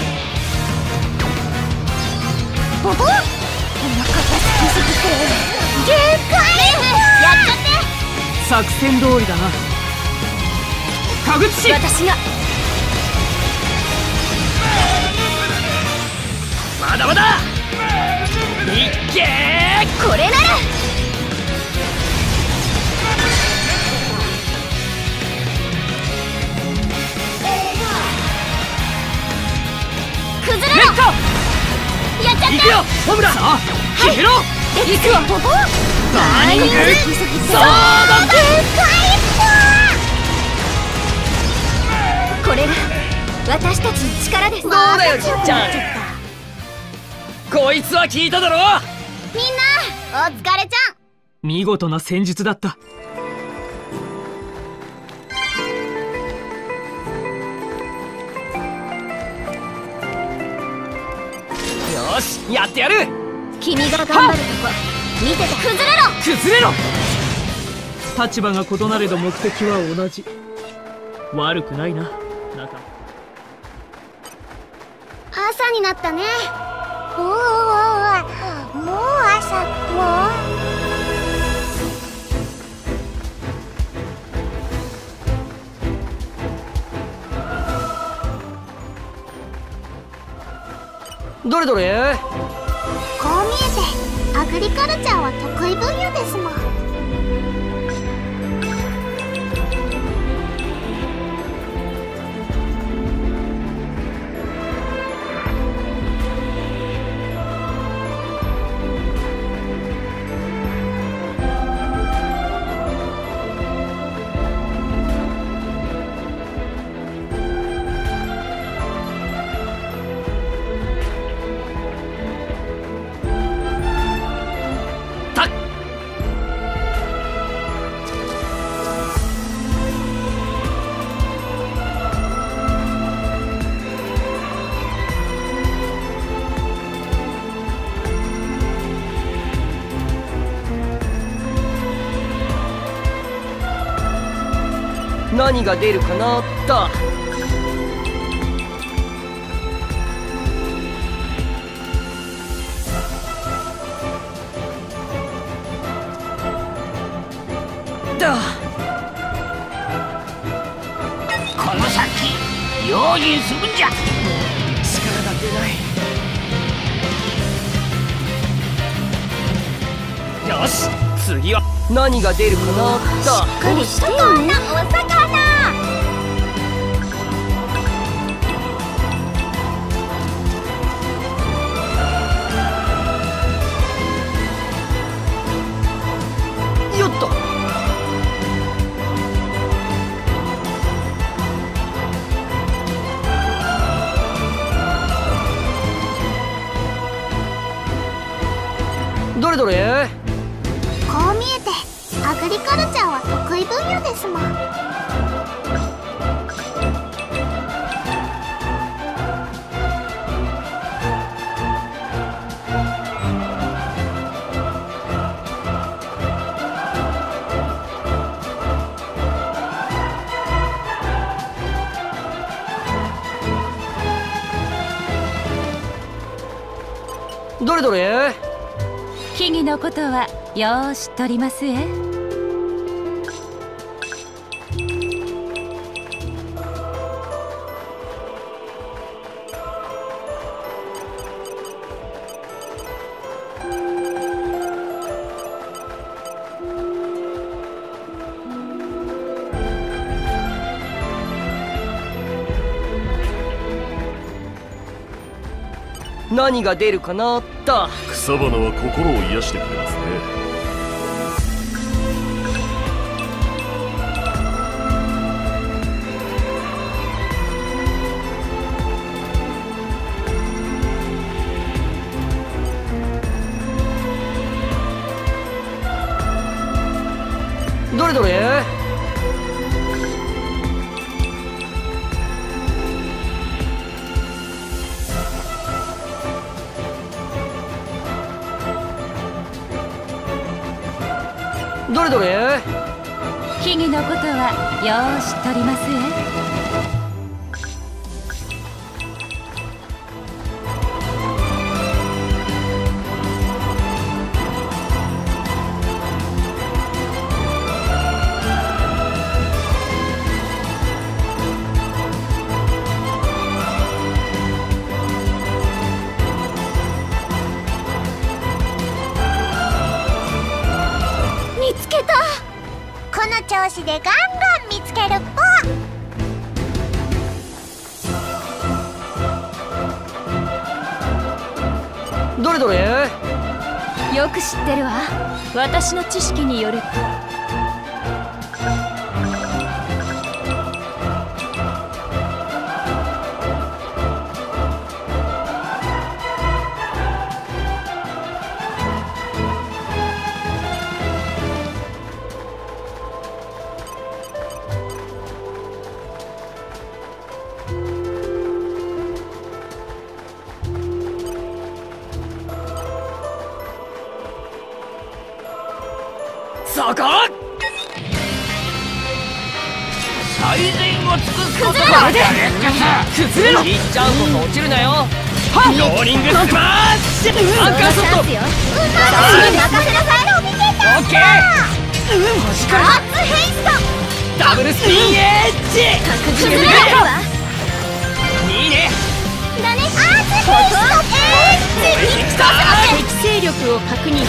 S5: ボボお腹がすきすぎて限界。やっちゃって。
S7: 作戦通りだな。かぐつし。
S1: 私が。
S3: まだまだ。いっけー。
S5: これなら。崩れろ。やっちゃった。
S3: 行くよホムラ。さあ決めろ。
S5: 行くわ。ボボ
S3: ダイニングソード。
S5: 限界これが私たちの力です。
S3: そうだよじっちゃん。こいつは聞いただろ。
S5: みんなお疲れちゃん。
S7: 見事な戦術だった。
S3: よしやってやる。
S5: 君が頑張るとこ見てて。崩れろ。
S3: 崩れろ。
S7: 立場が異なれど目的は同じ。悪くないな仲。
S5: 朝になったね。おお、もう朝。
S3: どれどれ。
S5: こう見えてアグリカルチャーは得意分野ですもん。
S3: 何が出るかなと。
S2: この先用心するんじゃ。
S3: 力が出ない。よし次は何が出るかな。
S5: しっかりしてよね、お魚。
S3: よっと。どれどれ。
S5: こう見えてアグリカルチャーは得意分野ですもん。
S3: どれどれ。
S1: 木々のことはよーしとりますえ。
S3: 何が出るかな。だ。
S6: 草花は心を癒してくれますね。
S3: どれどれ。どれどれ。
S1: 木々のことはよーしとりますえ。
S5: 見つけた。この調子でガンガン見つけるっぽ。
S3: どれどれ。
S1: よく知ってるわ。私の知識によると
S3: そこ。
S2: 最善を尽くすことからじゃレックス。
S3: 崩れろ。いっちゃうこそ落ちるなよ。はっ。ローリングスマッシュ。アンカーショット。
S5: 任せなさい。ロビケタ。
S3: オッケー。マジかよ。
S5: アッツヘイスト。
S3: ダブルスピンエッジ。
S5: 崩れるわ。
S3: いいね。
S5: だね。アッツヘイスト。
S1: 適正力を確認。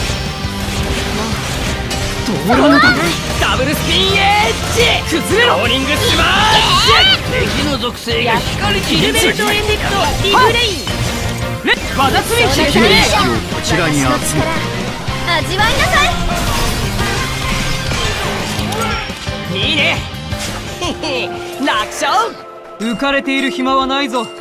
S3: どうなのだ。ダブルスピンエッジ。崩れろ。ローリングスマッシュ。
S2: 敵の属性が光り
S1: イルベルトエンデッドリフレイン。
S3: わだつみち。
S6: こちらに集め
S5: 味わいなさい。
S3: いいね。楽勝。
S7: 浮かれている暇はないぞ。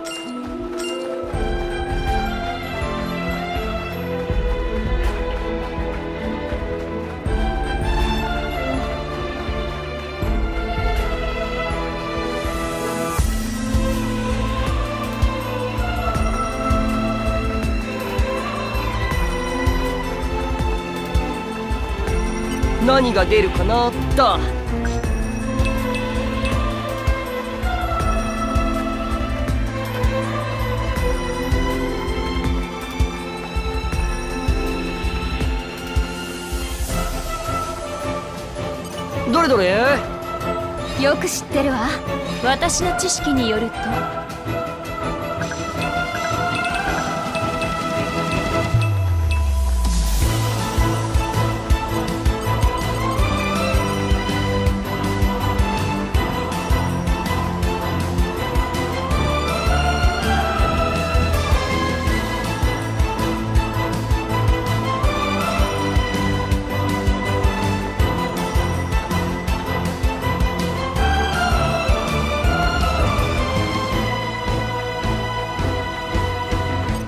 S3: 何が出るかな。だ。どれどれ。
S1: よく知ってるわ。私の知識によると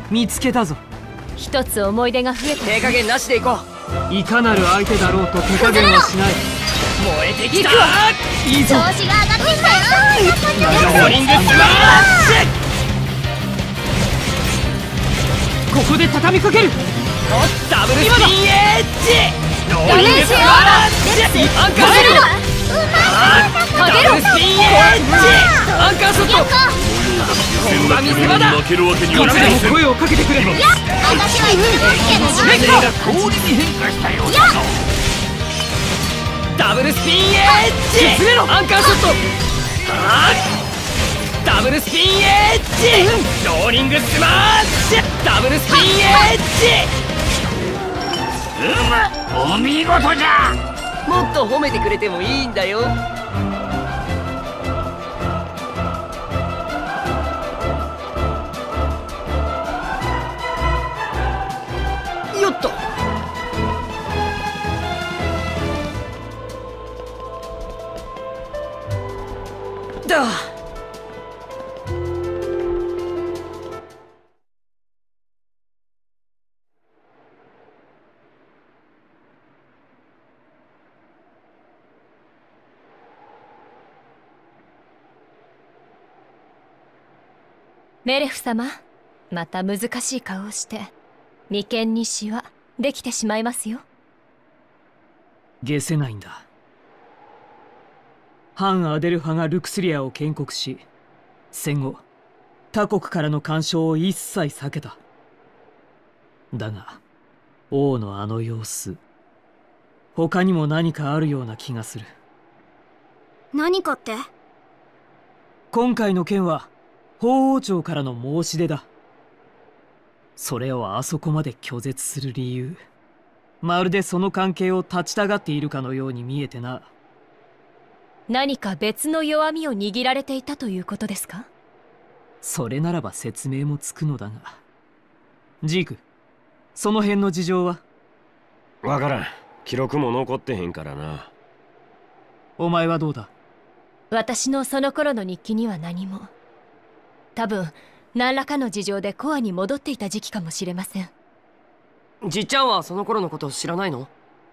S7: 見つけたぞ。
S1: 一つ思い出が増えて
S3: 手加減なしでいこう。
S7: いかなる相手だろうと手加減はしない。
S3: 燃えてきた。
S7: いいぞ。
S5: 調子が上がってきたよ。
S3: ローリングスマッシ
S7: ここで畳みかける。
S3: ュ。ダブルスピンエッジ。ローリングスマッシュ。アンカーショット。ダブルスピンエッジ。アンカーショット。こんな見せ場だ。
S4: 負けるわけに
S7: いつでも声をかけてくれ。
S5: 私はいつでも OK だよ。
S2: が氷に変化したようだぞ。
S3: ダブルスピンエッジ。アンカーショット。ダブルスピンエッジ。ローリングスマッシュ。ダブルスピンエッジ。
S2: お見事じゃ。
S3: もっと褒めてくれてもいいんだよ。よっと。だ。
S1: メレフ様、また難しい顔をして眉間にシワできてしまいますよ。
S7: 解せないんだ。反アデル派がルクスリアを建国し、戦後他国からの干渉を一切避けた。だが王のあの様子、他にも何かあるような気がする。
S5: 何かって？
S7: 今回の件は法王朝からの申し出だ。それをあそこまで拒絶する理由、まるでその関係を断ちたがっているかのように見えてな。
S1: 何か別の弱みを握られていたということですか？
S7: それならば説明もつくのだが。ジーク、その辺の事情は？
S8: わからん。記録も残ってへんからな。
S7: お前はどうだ？
S1: 私のその頃の日記には何も。多分何らかの事情でコアに戻っていた時期かもしれません。
S3: じっちゃんはその頃のこと知らないの？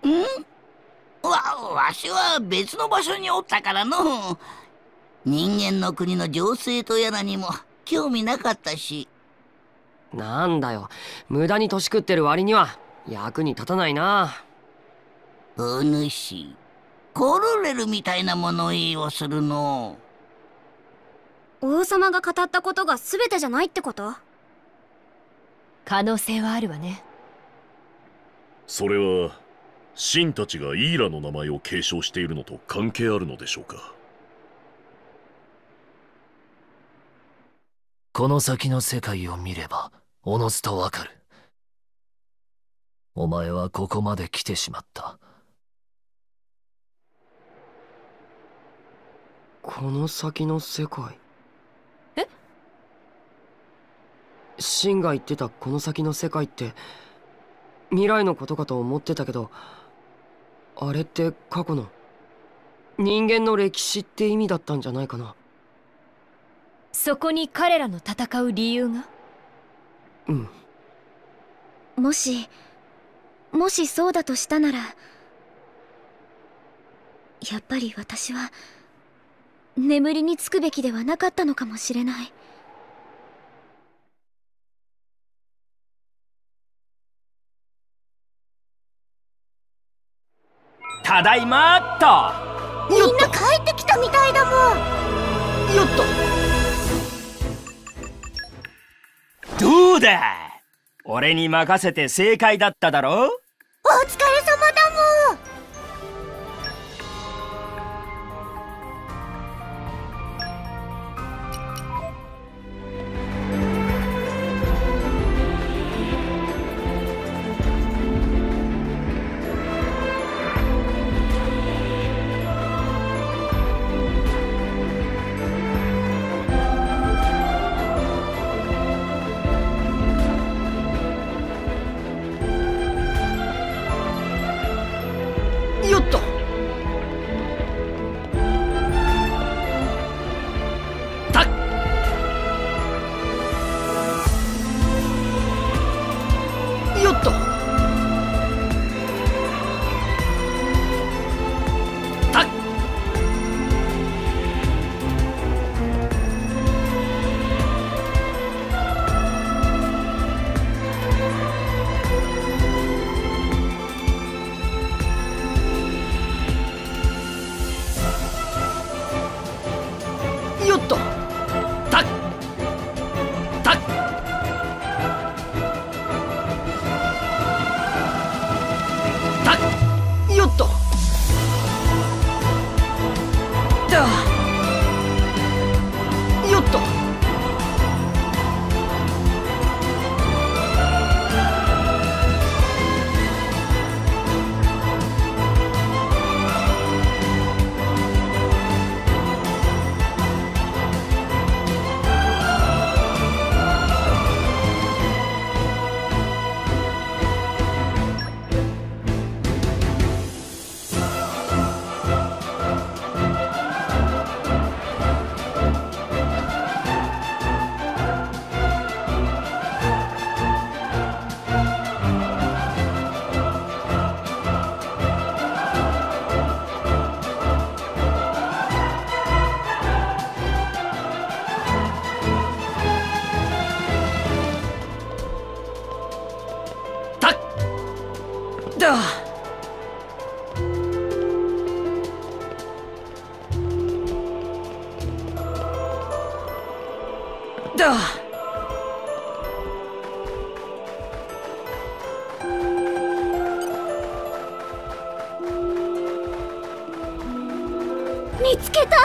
S2: わしは別の場所におったからの。人間の国の情勢とやらにも興味なかったし。
S3: なんだよ、無駄に年食ってる割には役に立たないな。
S2: お主、コルレルみたいな物言いをするの。
S5: 王様が語ったことが全てじゃないってこと？
S1: 可能性はあるわね。
S4: それはシンたちがイーラの名前を継承しているのと関係あるのでしょうか。
S9: この先の世界を見ればおのずとわかる。お前はここまで来てしまった。
S3: この先の世界。
S1: え？
S3: シンが言ってたこの先の世界って未来のことかと思ってたけど、あれって過去の人間の歴史って意味だったんじゃないかな。
S1: そこに彼らの戦う理由が？
S3: うん。
S5: もしそうだとしたなら、やっぱり私は眠りにつくべきではなかったのかもしれない。
S3: ただいまーっと。
S5: みんな帰ってきたみたいだもん。
S3: よっと。どうだ、俺に任せて正解だっただろ。
S5: お疲れ様だもん。
S3: よっと。
S5: 見つけた。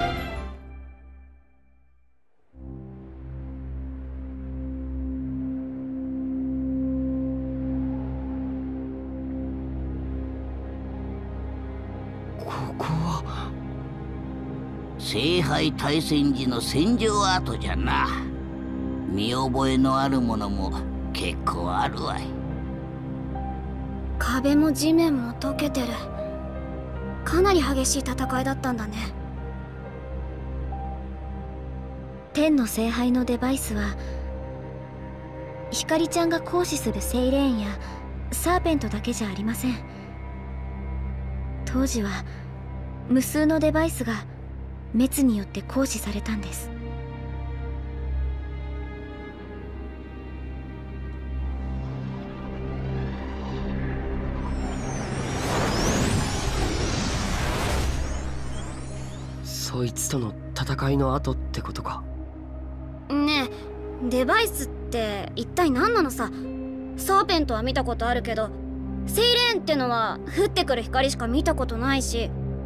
S2: ここは聖杯大戦時の戦場跡じゃな。見覚えのあるものも結構あるわい。
S5: 壁も地面も溶けてる。かなり激しい戦いだったんだね。天の聖杯のデバイスはひかりちゃんが行使するセイレーンやサーペントだけじゃありません。当時は無数のデバイスが滅によって行使されたんです。
S3: そいつとの戦いの後ってことか。
S5: ねえ、デバイスって一体何なのさ。サーペントは見たことあるけど、セイレーンってのは降ってくる光しか見たことないし。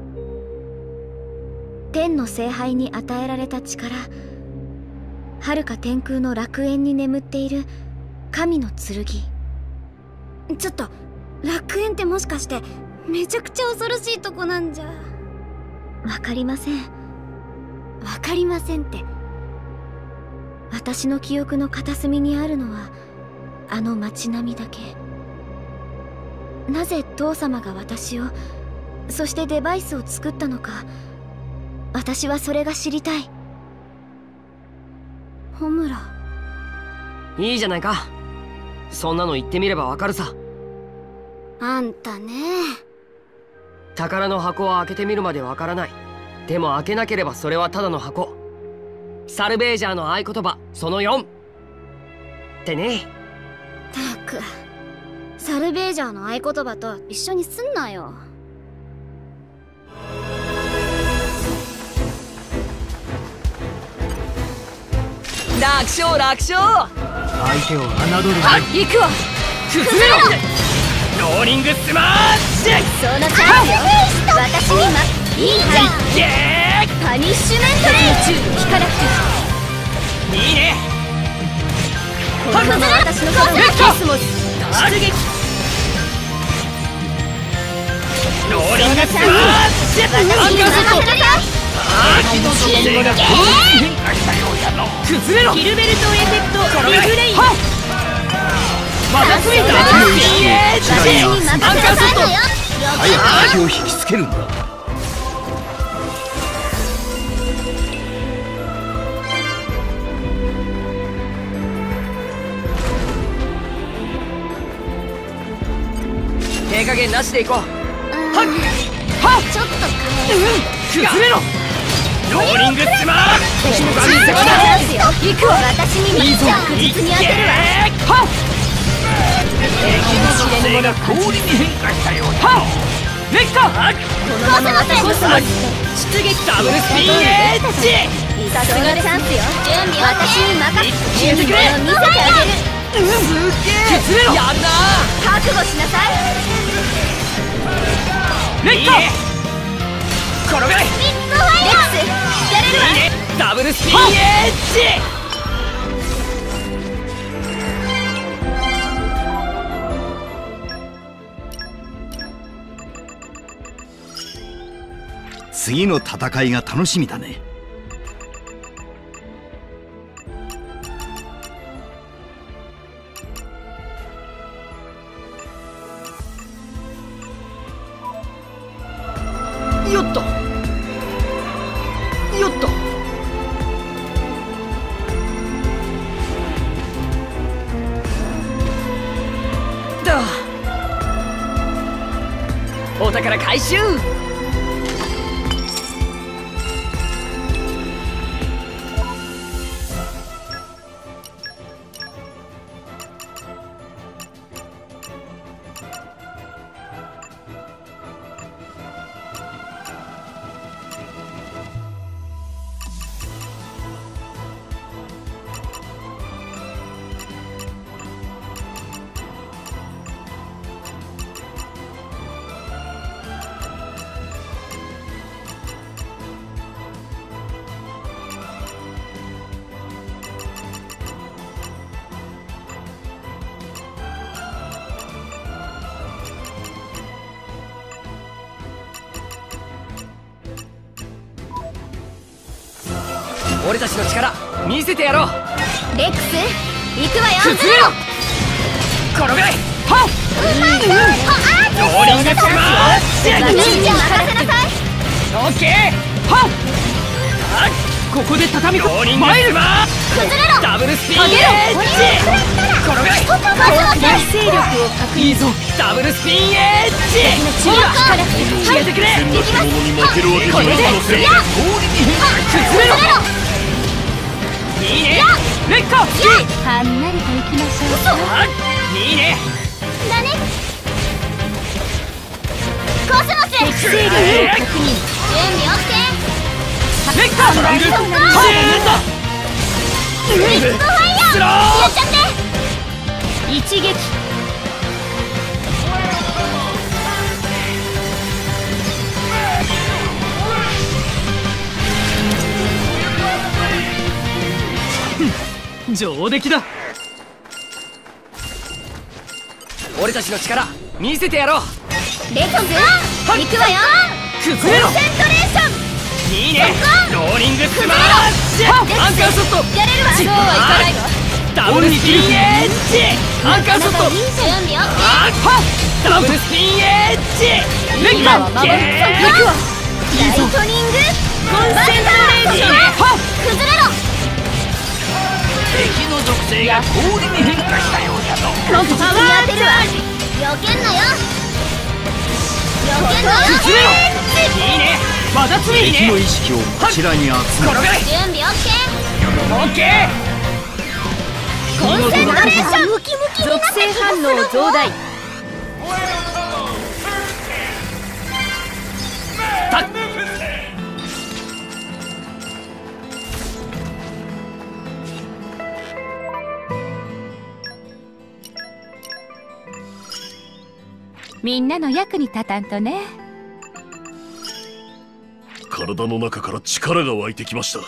S5: 天の聖杯に与えられた力、遥か天空の楽園に眠っている神の剣。ちょっと、楽園ってもしかしてめちゃくちゃ恐ろしいとこなんじゃ。わかりません。わかりませんって。私の記憶の片隅にあるのはあの街並みだけ。なぜ父様が私を、そしてデバイスを作ったのか、私はそれが知りたい。ホムラ。
S3: いいじゃないか。そんなの言ってみればわかるさ。
S5: あんたね。
S3: 宝の箱を開けてみるまでわからない。でも開けなければそれはただの箱。サルベージャーの合言葉その4ってね。
S5: たく、サルベージャーの合言葉と一緒にすんなよ。
S3: 楽勝楽勝。
S7: 相手を侮る
S3: な。行くわ。崩れろ。ローリングスマッシュ。
S5: そのチャンスよ。私にいいじゃん。パニッシュメントレイ。宇宙に引かなくて
S3: いいね。
S5: このまま私の空にコスモス出撃。
S3: ローリングスマッシュ。
S5: 私に任せなさい。
S3: 気の姿勢が変化したようやの。崩れろ。
S5: ヒルベルトエフェクトリフレイン。
S3: またついた。
S5: 私に任せなさいのよ。
S6: 早く敵を引きつけるんだ。
S3: 手加減なしでいこう。はっ
S5: はっ、ちょっと
S3: 崩れろ。ローリングスマッシュ。
S5: 行くわ。私にいいじゃん。確実に当てるわ。
S3: はっ。敵の姿勢が氷に変化したようだ。レッカー。
S5: このまま私の空に出撃。
S3: ダブルスピンエッジ。
S5: さすがチャンスよ。準備私に任せ。準備を見せてあげる。
S3: すげえ。崩れろ。やるな。
S5: 覚悟しなさい。
S3: レッカー。転がれ。
S5: ミッドファイヤー。
S3: ダブルスピンエッジ。
S10: 次の戦いが楽しみだね。
S3: よっとよっと。だお宝回収。俺たちの力見せてやろう。
S5: レックス行くわよ。
S3: 崩れろ。転がれ。はっローリングスマッシュ。
S5: 忍者任せなさい。
S3: オッケー。はっここで畳み込む。ローリングスマッシュ。
S5: 崩れろ。
S3: ダブルスピンエッジ。転がれ。
S1: 大勢力を確認。
S3: いいぞ。ダブルスピンエッジ。
S1: 血が引かなくて
S3: 消えてくれ。
S4: こんな者に負けるわけにはいきません。
S3: 崩れろ。いいね。レッコ。
S1: はんなりといきましょう。
S3: いいね。
S5: だね。コスモス。
S1: 適正力を確認。
S5: 準備 OK。
S3: レッコ。
S5: シュート。リップファイヤー。やっちゃって。
S1: 一撃。
S3: 上出来だ。俺たちの力見せてやろう。
S5: レッツゴー。行くわよ。
S3: 崩れろ。
S5: コンセントレーション。
S3: いいね。ローリングスマッシュ。アンカーショット。
S5: やれるわ。
S1: そうはいかないわ。
S3: ダブルスピンエッジ。アンカーショット。
S5: 準備 OK。
S3: ダブルスピンエッジ。レッカー。
S5: ライトニングコンセントレーション。崩れろ。
S2: 敵の属性が氷に変化したようだと。
S5: なんとパワー当てるわ。避けんなよ。避けんなよ。
S3: 崩れろ。いいね。まだついね。
S10: 敵の意識をこちらに集める。
S3: 転がれ。
S5: 準備 OK。
S3: オッケ
S5: コンセントレーション。ムキムキになって
S1: 属性反応増大。みんなの役に立たんとね。
S4: 体の中から力が湧いてきました。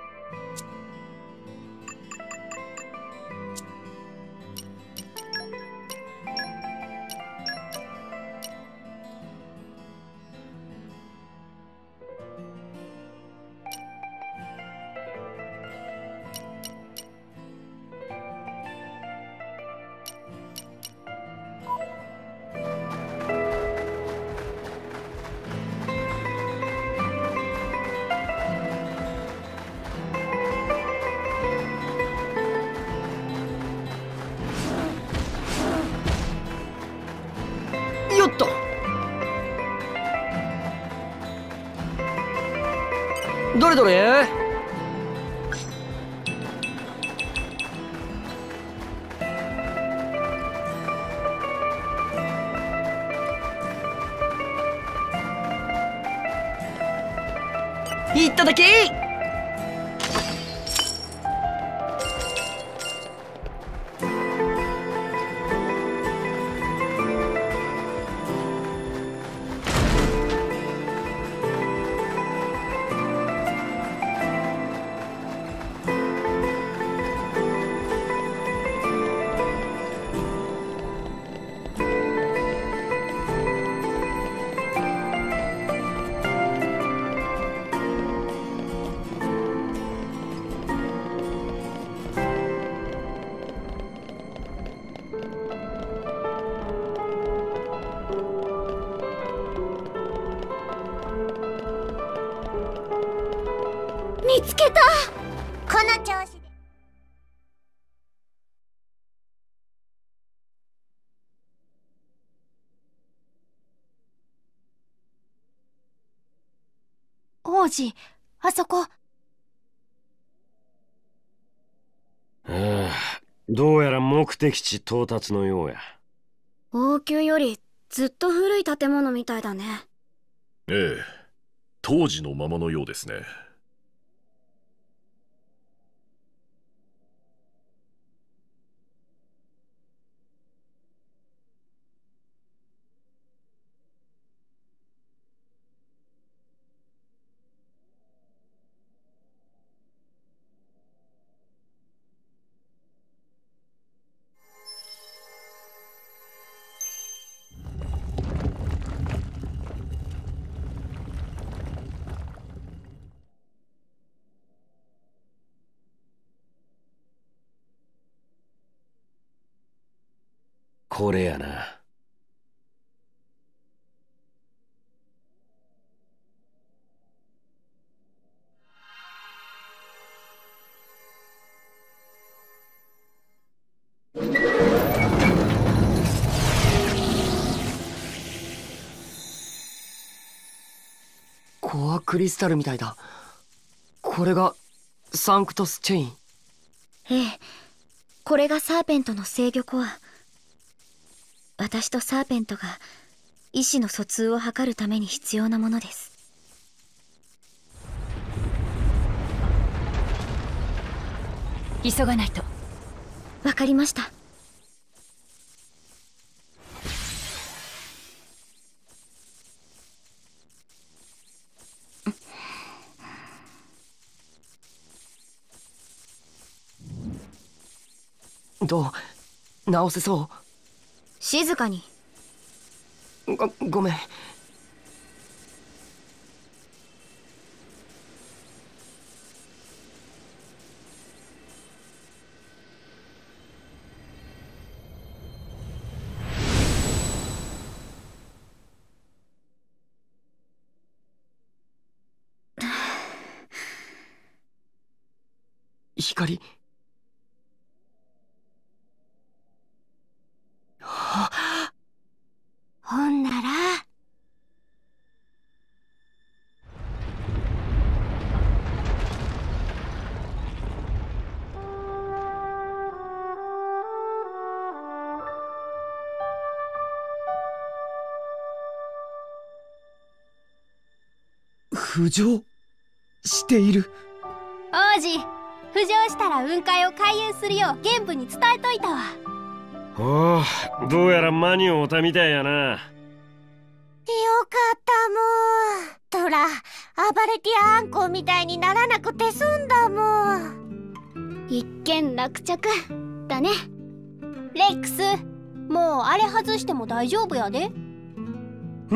S3: よっと。どれどれ。いっただき。
S5: つけた。この調子で。
S1: 王子、あそこ。
S8: どうやら目的地到達のようや。
S5: 王宮よりずっと古い建物みたいだね。
S4: ええ、当時のままのようですね。
S8: これやな。
S3: コアクリスタルみたいだ。これがサンクトスチェイン。
S5: ええ、これがサーペントの制御コア。私とサーペントが意思の疎通を図るために必要なものです。
S1: 急がないと。
S5: わかりました。
S3: どう直せそう？
S5: 静かに。
S3: ごめん。光。
S5: ほんなら
S3: 浮上している。
S5: 王子、浮上したら雲海を回遊するよう玄武に伝えといたわ。
S8: おお、どうやら間に合うたみたいやな。
S5: よかったもん。トラ、暴れてやあんこみたいにならなくて済んだもん。一件落着だね。レックス、もうあれ外しても大丈夫やで。
S3: うん。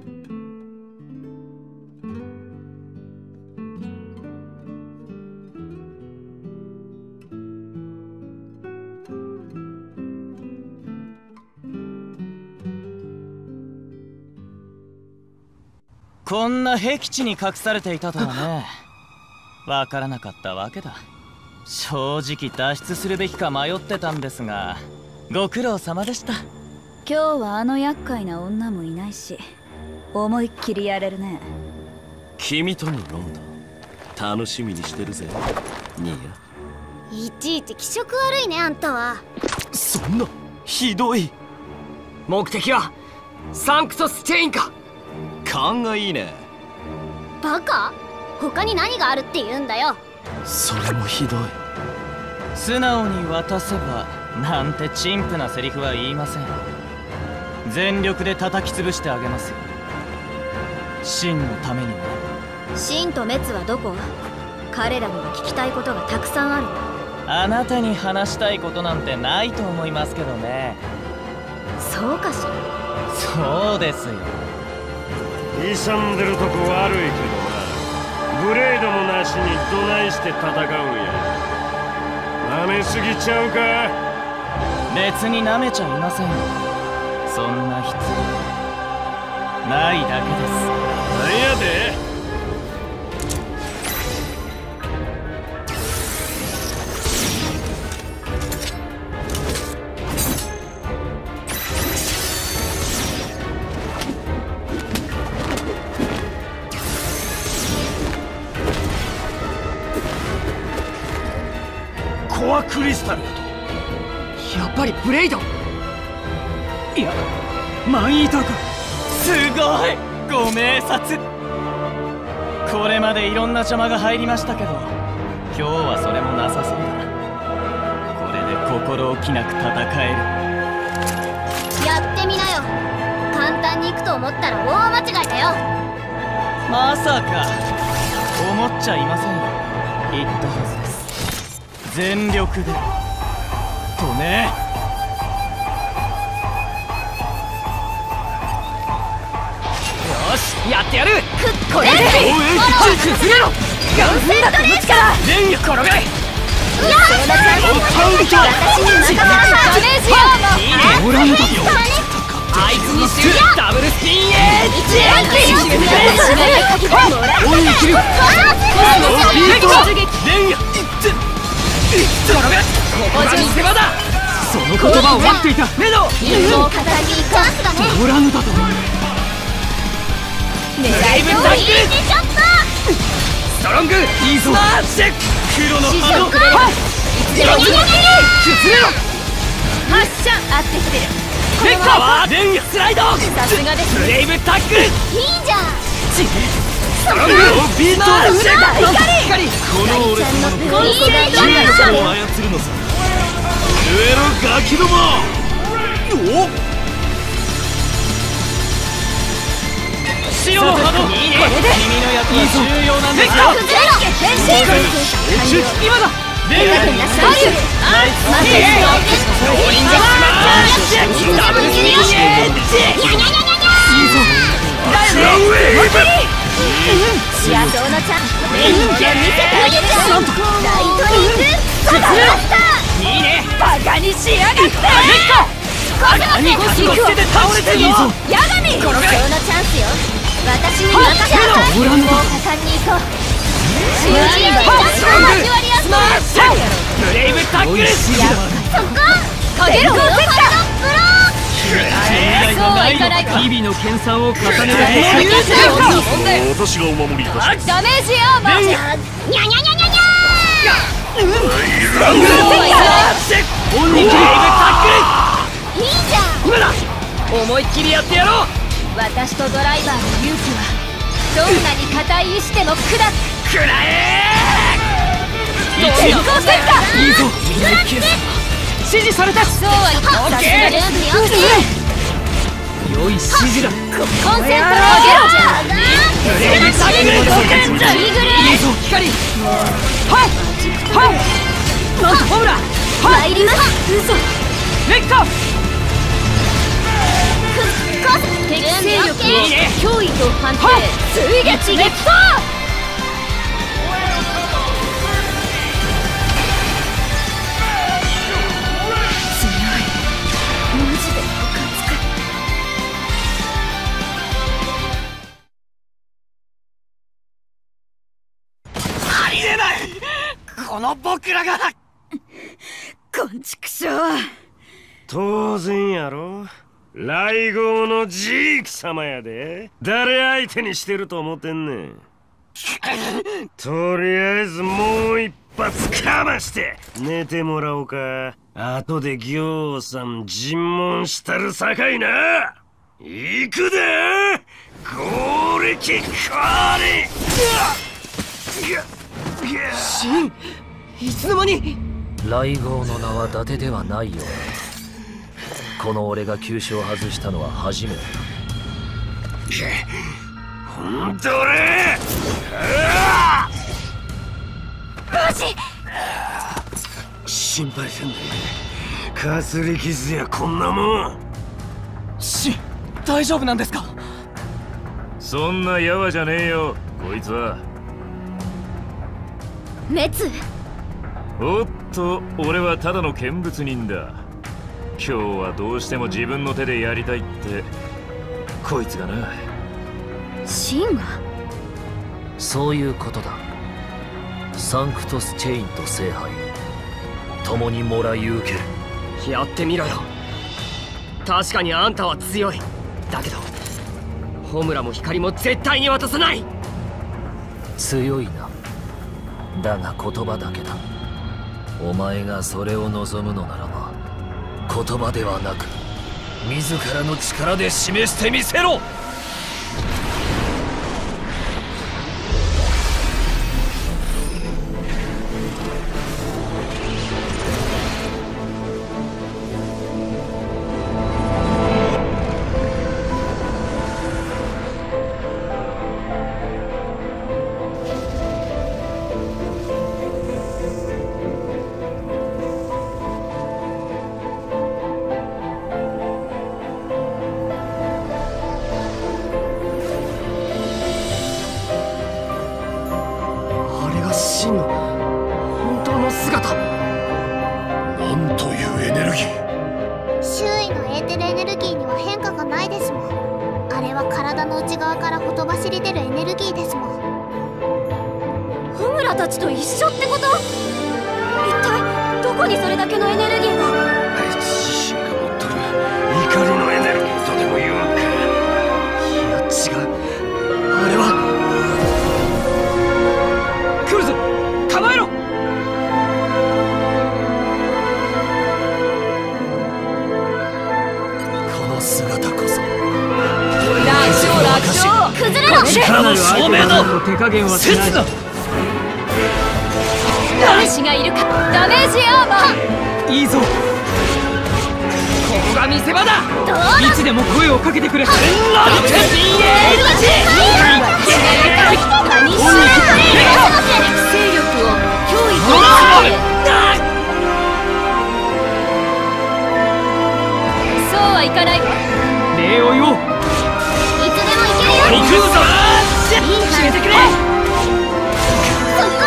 S11: こんな僻地に隠されていたとはね。わからなかったわけだ。正直脱出するべきか迷ってたんですが、ご苦労様でした。
S12: 今日はあの厄介な女もいないし、思いっきりやれるね。
S13: 君とのロンドン楽しみにしてるぜ、ニーヤ。
S5: いちいち気色悪いね、あんたは。
S13: そんなひどい。
S3: 目的はサンクトスチェインか。
S13: 勘がいいね。
S5: バカ？他に何があるって言うんだよ。
S13: それもひどい。
S11: 素直に渡せばなんて陳腐なセリフは言いません。全力で叩き潰してあげますよ、真のためにも。
S5: 真と滅はどこ？彼らには聞きたいことがたくさんある。
S11: あなたに話したいことなんてないと思いますけどね。
S5: そうかしら。
S11: そうですよ。
S8: 勇んでるとこ悪いけどな。ブレードもなしにどないして戦うんや。舐めすぎちゃうか？
S11: 別に舐めちゃいませんよ。そんな必要ないだけです。
S8: なんやで？ ノアクリスタルだと。
S3: やっぱりブレイド。
S7: いや、マンイーターか。
S11: すごいご明察。これまでいろんな邪魔が入りましたけど、今日はそれもなさそうだ。これで心置きなく戦える。
S5: やってみなよ。簡単にいくと思ったら大間違いだよ。
S11: まさか思っちゃいませんよ。言ったはずです。全力でとね。よし、やってやる。
S3: これで崩れろ。ガンセントレースから
S11: レンヤ転がれ。
S3: そんなチャンス私に任せなさい。ダメージよ。
S11: オランダあいつにシューダブルスピンエッジ。
S3: オンに切る。
S11: レンヤ転がれ。ここに世話だ。
S7: その言葉を待っていた。
S11: メド
S5: もう片にチャンスだね。
S7: ドラムだと。
S11: 狙い分タックル。ストロングいいぞ。マーチェ黒のハード。
S3: 崩れろ。
S5: 発射合ってきてる。
S11: レッカーレンヤスライド。
S5: さすがです。
S11: ブレイブタックル。いい
S5: じゃん。
S11: ストロングビートマーチェ
S3: 光。
S13: この俺様の
S5: ブリーベン
S13: ジークを操るのさ。ルエロガキども。おっ
S11: 白の波動。いいね。君の役は重要なんですよ。
S3: 今だ。
S11: レンヤナイスローリングスマッシュダブルスピンエッジ。
S3: いいぞ。
S5: 幸せなチャンス。レンジャー見せてあげる。ライトニングサダースター。
S11: いいね。
S3: バカにしやがって。
S11: 何ゴスゴスで倒れてるぞ。
S3: ヤガミ。
S5: 貴重なチャンスよ。私に任せなさい。もう果敢に行こう。シューリーバーチャンスを交わりやすい。
S11: ブレイブタックル。
S5: そこ
S3: 影の
S5: ブロック。
S3: そうはいかないか。
S7: 日々の研鑽を重ねる。
S4: 私がお守りいたします。
S3: ダメージアーマー。
S5: にゃにゃにゃにゃにゃ。
S11: オンにブレイブタックル。
S5: いいじゃん。
S11: 今だ。思いっきりやってやろう。
S3: 私とドライバーの勇気はどんなに固い意志でも砕く。
S11: くらえ。
S3: 先行戦か。
S11: いいぞ。
S3: 指示された。そうはいかない。
S11: オッケー。
S7: 良い指示だ。
S3: コンセントを上げろ。
S11: ブレイブタックル。いいぞ光。
S3: はいなんとホムラ参ります。嘘
S11: レッカー。
S3: 敵勢力を脅威と判定。追撃激走。強い。マジでムカつく。
S11: ありえない。この僕らが。
S3: こんちくしょう。
S8: 当然やろ。雷豪のジーク様やで。誰相手にしてると思ってんねん。とりあえずもう一発かまして寝てもらおうか。後でぎょうさん尋問したるさかいな。行くで攻撃コーリ。
S3: シン、いつの間に。
S9: 雷豪の名は伊達ではないよね。この俺が急所を外したのは初めてだ。
S8: ほんとれ。
S3: マジ。
S8: 心配せんでかすり傷やこんなもん。
S11: 大丈夫なんですか。
S4: そんなやわじゃねえよこいつは。
S5: 滅。
S4: おっと俺はただの見物人だ。今日はどうしても自分の手でやりたいってこいつがな。
S5: シンが。
S9: そういうことだ。サンクトスチェインと聖杯共にもらい受ける。
S3: やってみろよ。確かにあんたは強い。だけどホムラも光も絶対に渡さない。
S9: 強いな。だが言葉だけだ。 お前がそれを望むのならば、言葉ではなく自らの力で示してみせろ。
S3: 真の本当の姿。
S6: なんというエネルギー。
S5: 周囲のエーテルエネルギーには変化がないですもん。あれは体の内側からほとばしり出るエネルギーですもん。
S1: ホムラたちと一緒ってこと？一体どこにそれだけのエネルギーが？
S8: あいつ自身が持っとる怒りのエネルギーとでも言うのか。
S3: いや違う、あれは来るぞ、構えろ。
S9: この姿こそ
S1: 楽勝崩れろ。
S9: 力の証明の
S7: 手加減はしない。
S1: 誰しがいるか。ダメージアーマー。
S7: いいぞ、
S3: ここが見せ場だ。
S7: いつでも声をかけてくれ。
S1: そうはいかないわ。
S7: 礼を言おう。
S5: いつでも行けるよ。
S3: 行くぞ。
S5: いい
S3: 決めてくれ。
S5: そこ。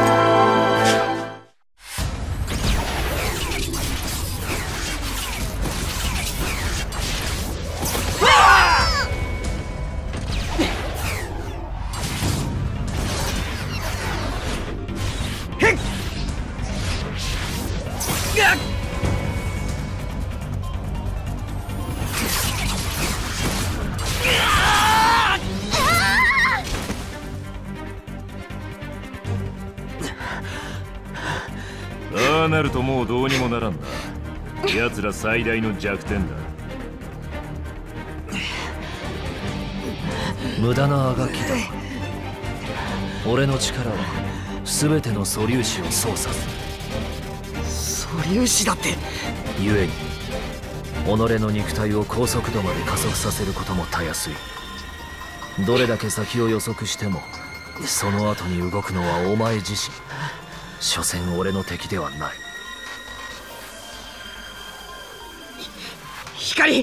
S4: ああなるともうどうにもならんな。奴ら最大の弱点だ。
S9: 無駄なあがきだ。俺の力は全ての素粒子を操作する。
S3: 素粒子だって。
S9: ゆえに己の肉体を高速度まで加速させることもたやすい。どれだけ先を予測してもその後に動くのはお前自身。所詮俺の敵ではない。
S3: 光。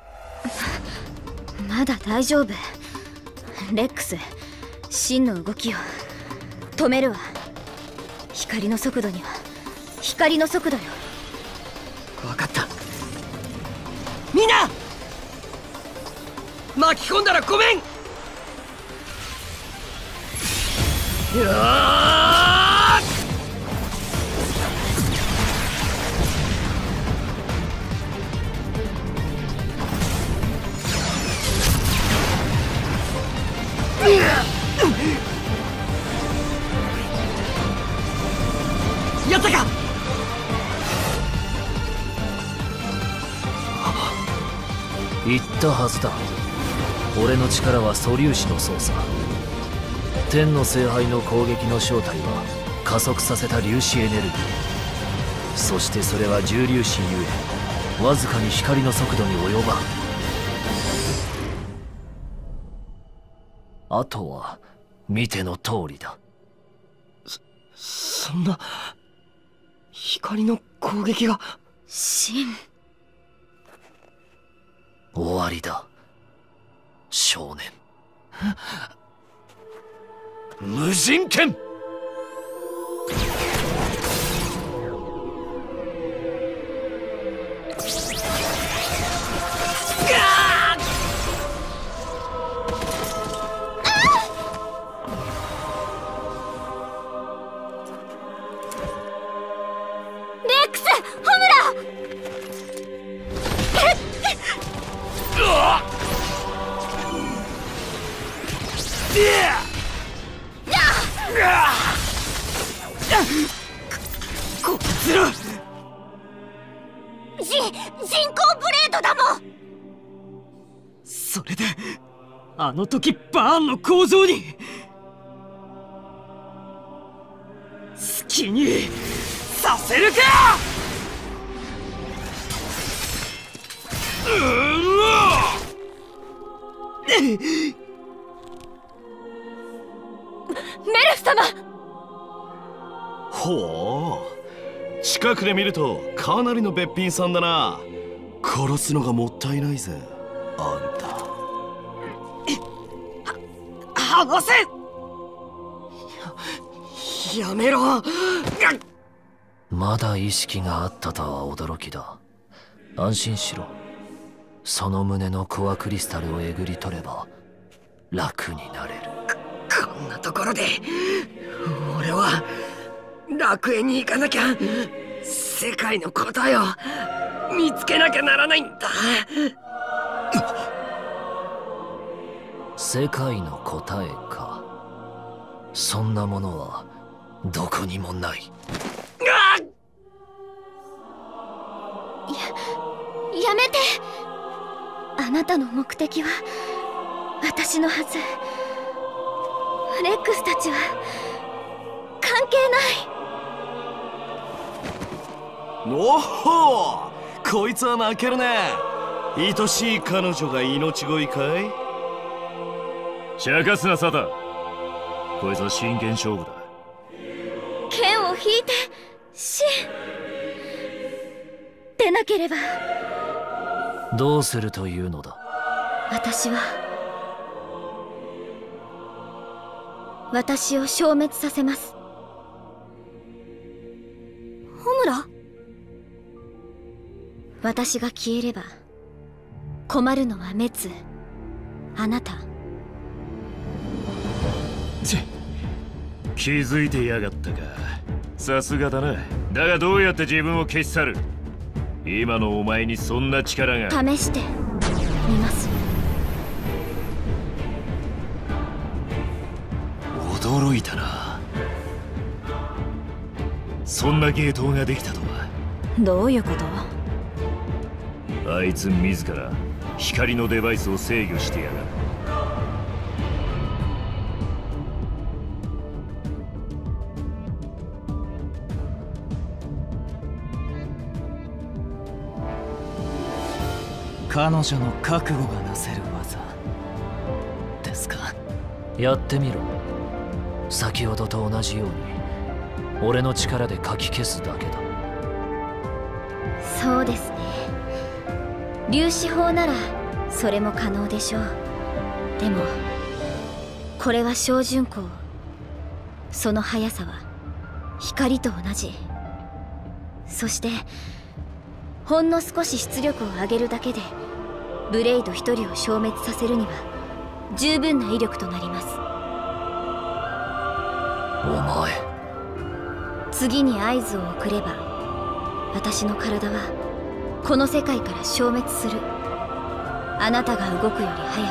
S12: まだ大丈夫。レックス、真の動きを止めるわ。光の速度には光の速度よ。
S3: 分かった。みんな巻き込んだらごめん。やったか。
S9: 言ったはずだ。俺の力は素粒子の操作。天の聖杯の攻撃の正体は加速させた粒子エネルギー。そしてそれは重粒子ゆえわずかに光の速度に及ばん。あとは見ての通りだ。
S3: そんな光の攻撃が。
S12: 真。
S9: 終わりだ少年。無人剣。
S7: あの時バーンの工場に好きにさせるか。
S1: メルフ様。
S13: ほう、近くで見るとかなりのべっぴんさんだな。殺すのがもったいないぜあんた。
S7: 離せ。やめろ。
S9: まだ意識があったとは驚きだ。安心しろ。その胸のコアクリスタルをえぐり取れば楽になれる。
S7: こんなところで俺は楽園に行かなきゃ。世界の答えを見つけなきゃならないんだ。
S9: 世界の答えか。そんなものはどこにもない。
S12: やめて。あなたの目的は私のはず。レックスたちは関係ない。
S13: おほ、こいつは泣けるね。愛しい彼女が命乞いかい。
S4: しゃかすなサタ。こいつは真剣勝負だ。
S12: 剣を引いて死でなければ。
S9: どうするというのだ。
S12: 私を消滅させます。ホムラ。私が消えれば困るのは滅、あなた。
S4: 気づいてやがったか。さすがだな。だがどうやって自分を消し去る。今のお前にそんな力が。
S12: 試してみます。
S4: 驚いたな。そんな芸当ができたとは。
S12: どういうこと？
S4: あいつ自ら光のデバイスを制御してやがる。
S11: 彼女の覚悟がなせる技ですか。
S9: やってみろ。先ほどと同じように俺の力でかき消すだけだ。
S12: そうですね。粒子砲ならそれも可能でしょう。でもこれは小巡航。その速さは光と同じ。そしてほんの少し出力を上げるだけでブレイド一人を消滅させるには十分な威力となります。
S9: お前、
S12: 次に合図を送れば私の体はこの世界から消滅する。あなたが動くより早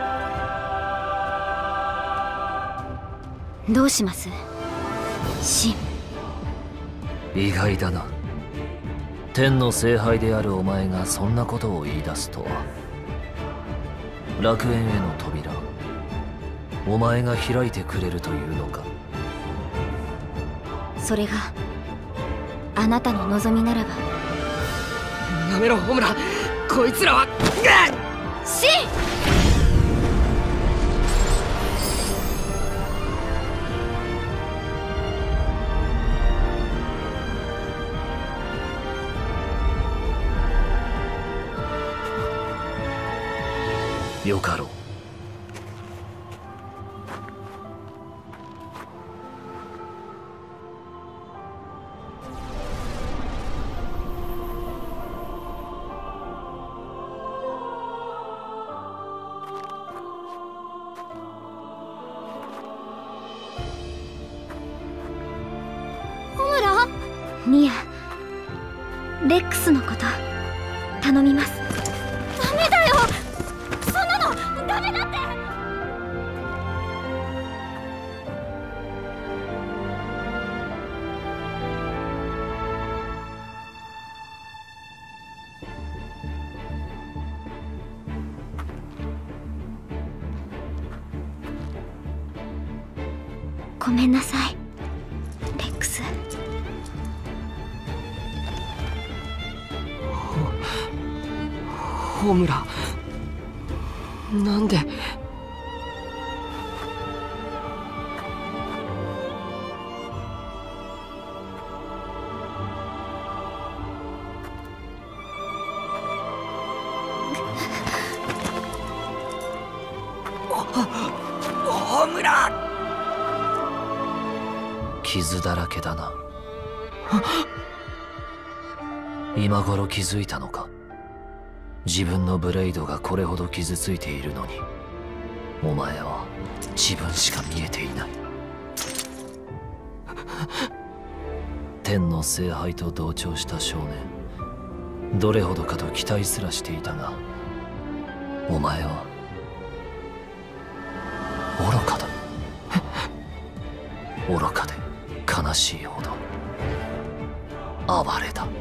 S12: く。どうします？シン。
S9: 意外だな。天の聖杯であるお前がそんなことを言い出すとは。楽園への扉、お前が開いてくれるというのか。
S12: それがあなたの望みならば。
S7: やめろホムラ。こいつらは
S12: シン。
S9: よかろう。
S12: ニア、レックスのこと頼みます。ダメだよ、そんなのダメだって。 ごめんなさいレックス。
S3: ホムラ、なんで。ホムラ、
S9: 傷だらけだな。今頃気づいたのか。自分のブレイドがこれほど傷ついているのに、お前は自分しか見えていない。天の聖杯と同調した少年、どれほどかと期待すらしていたが、お前は愚かだ。愚かで悲しいほど哀れだ。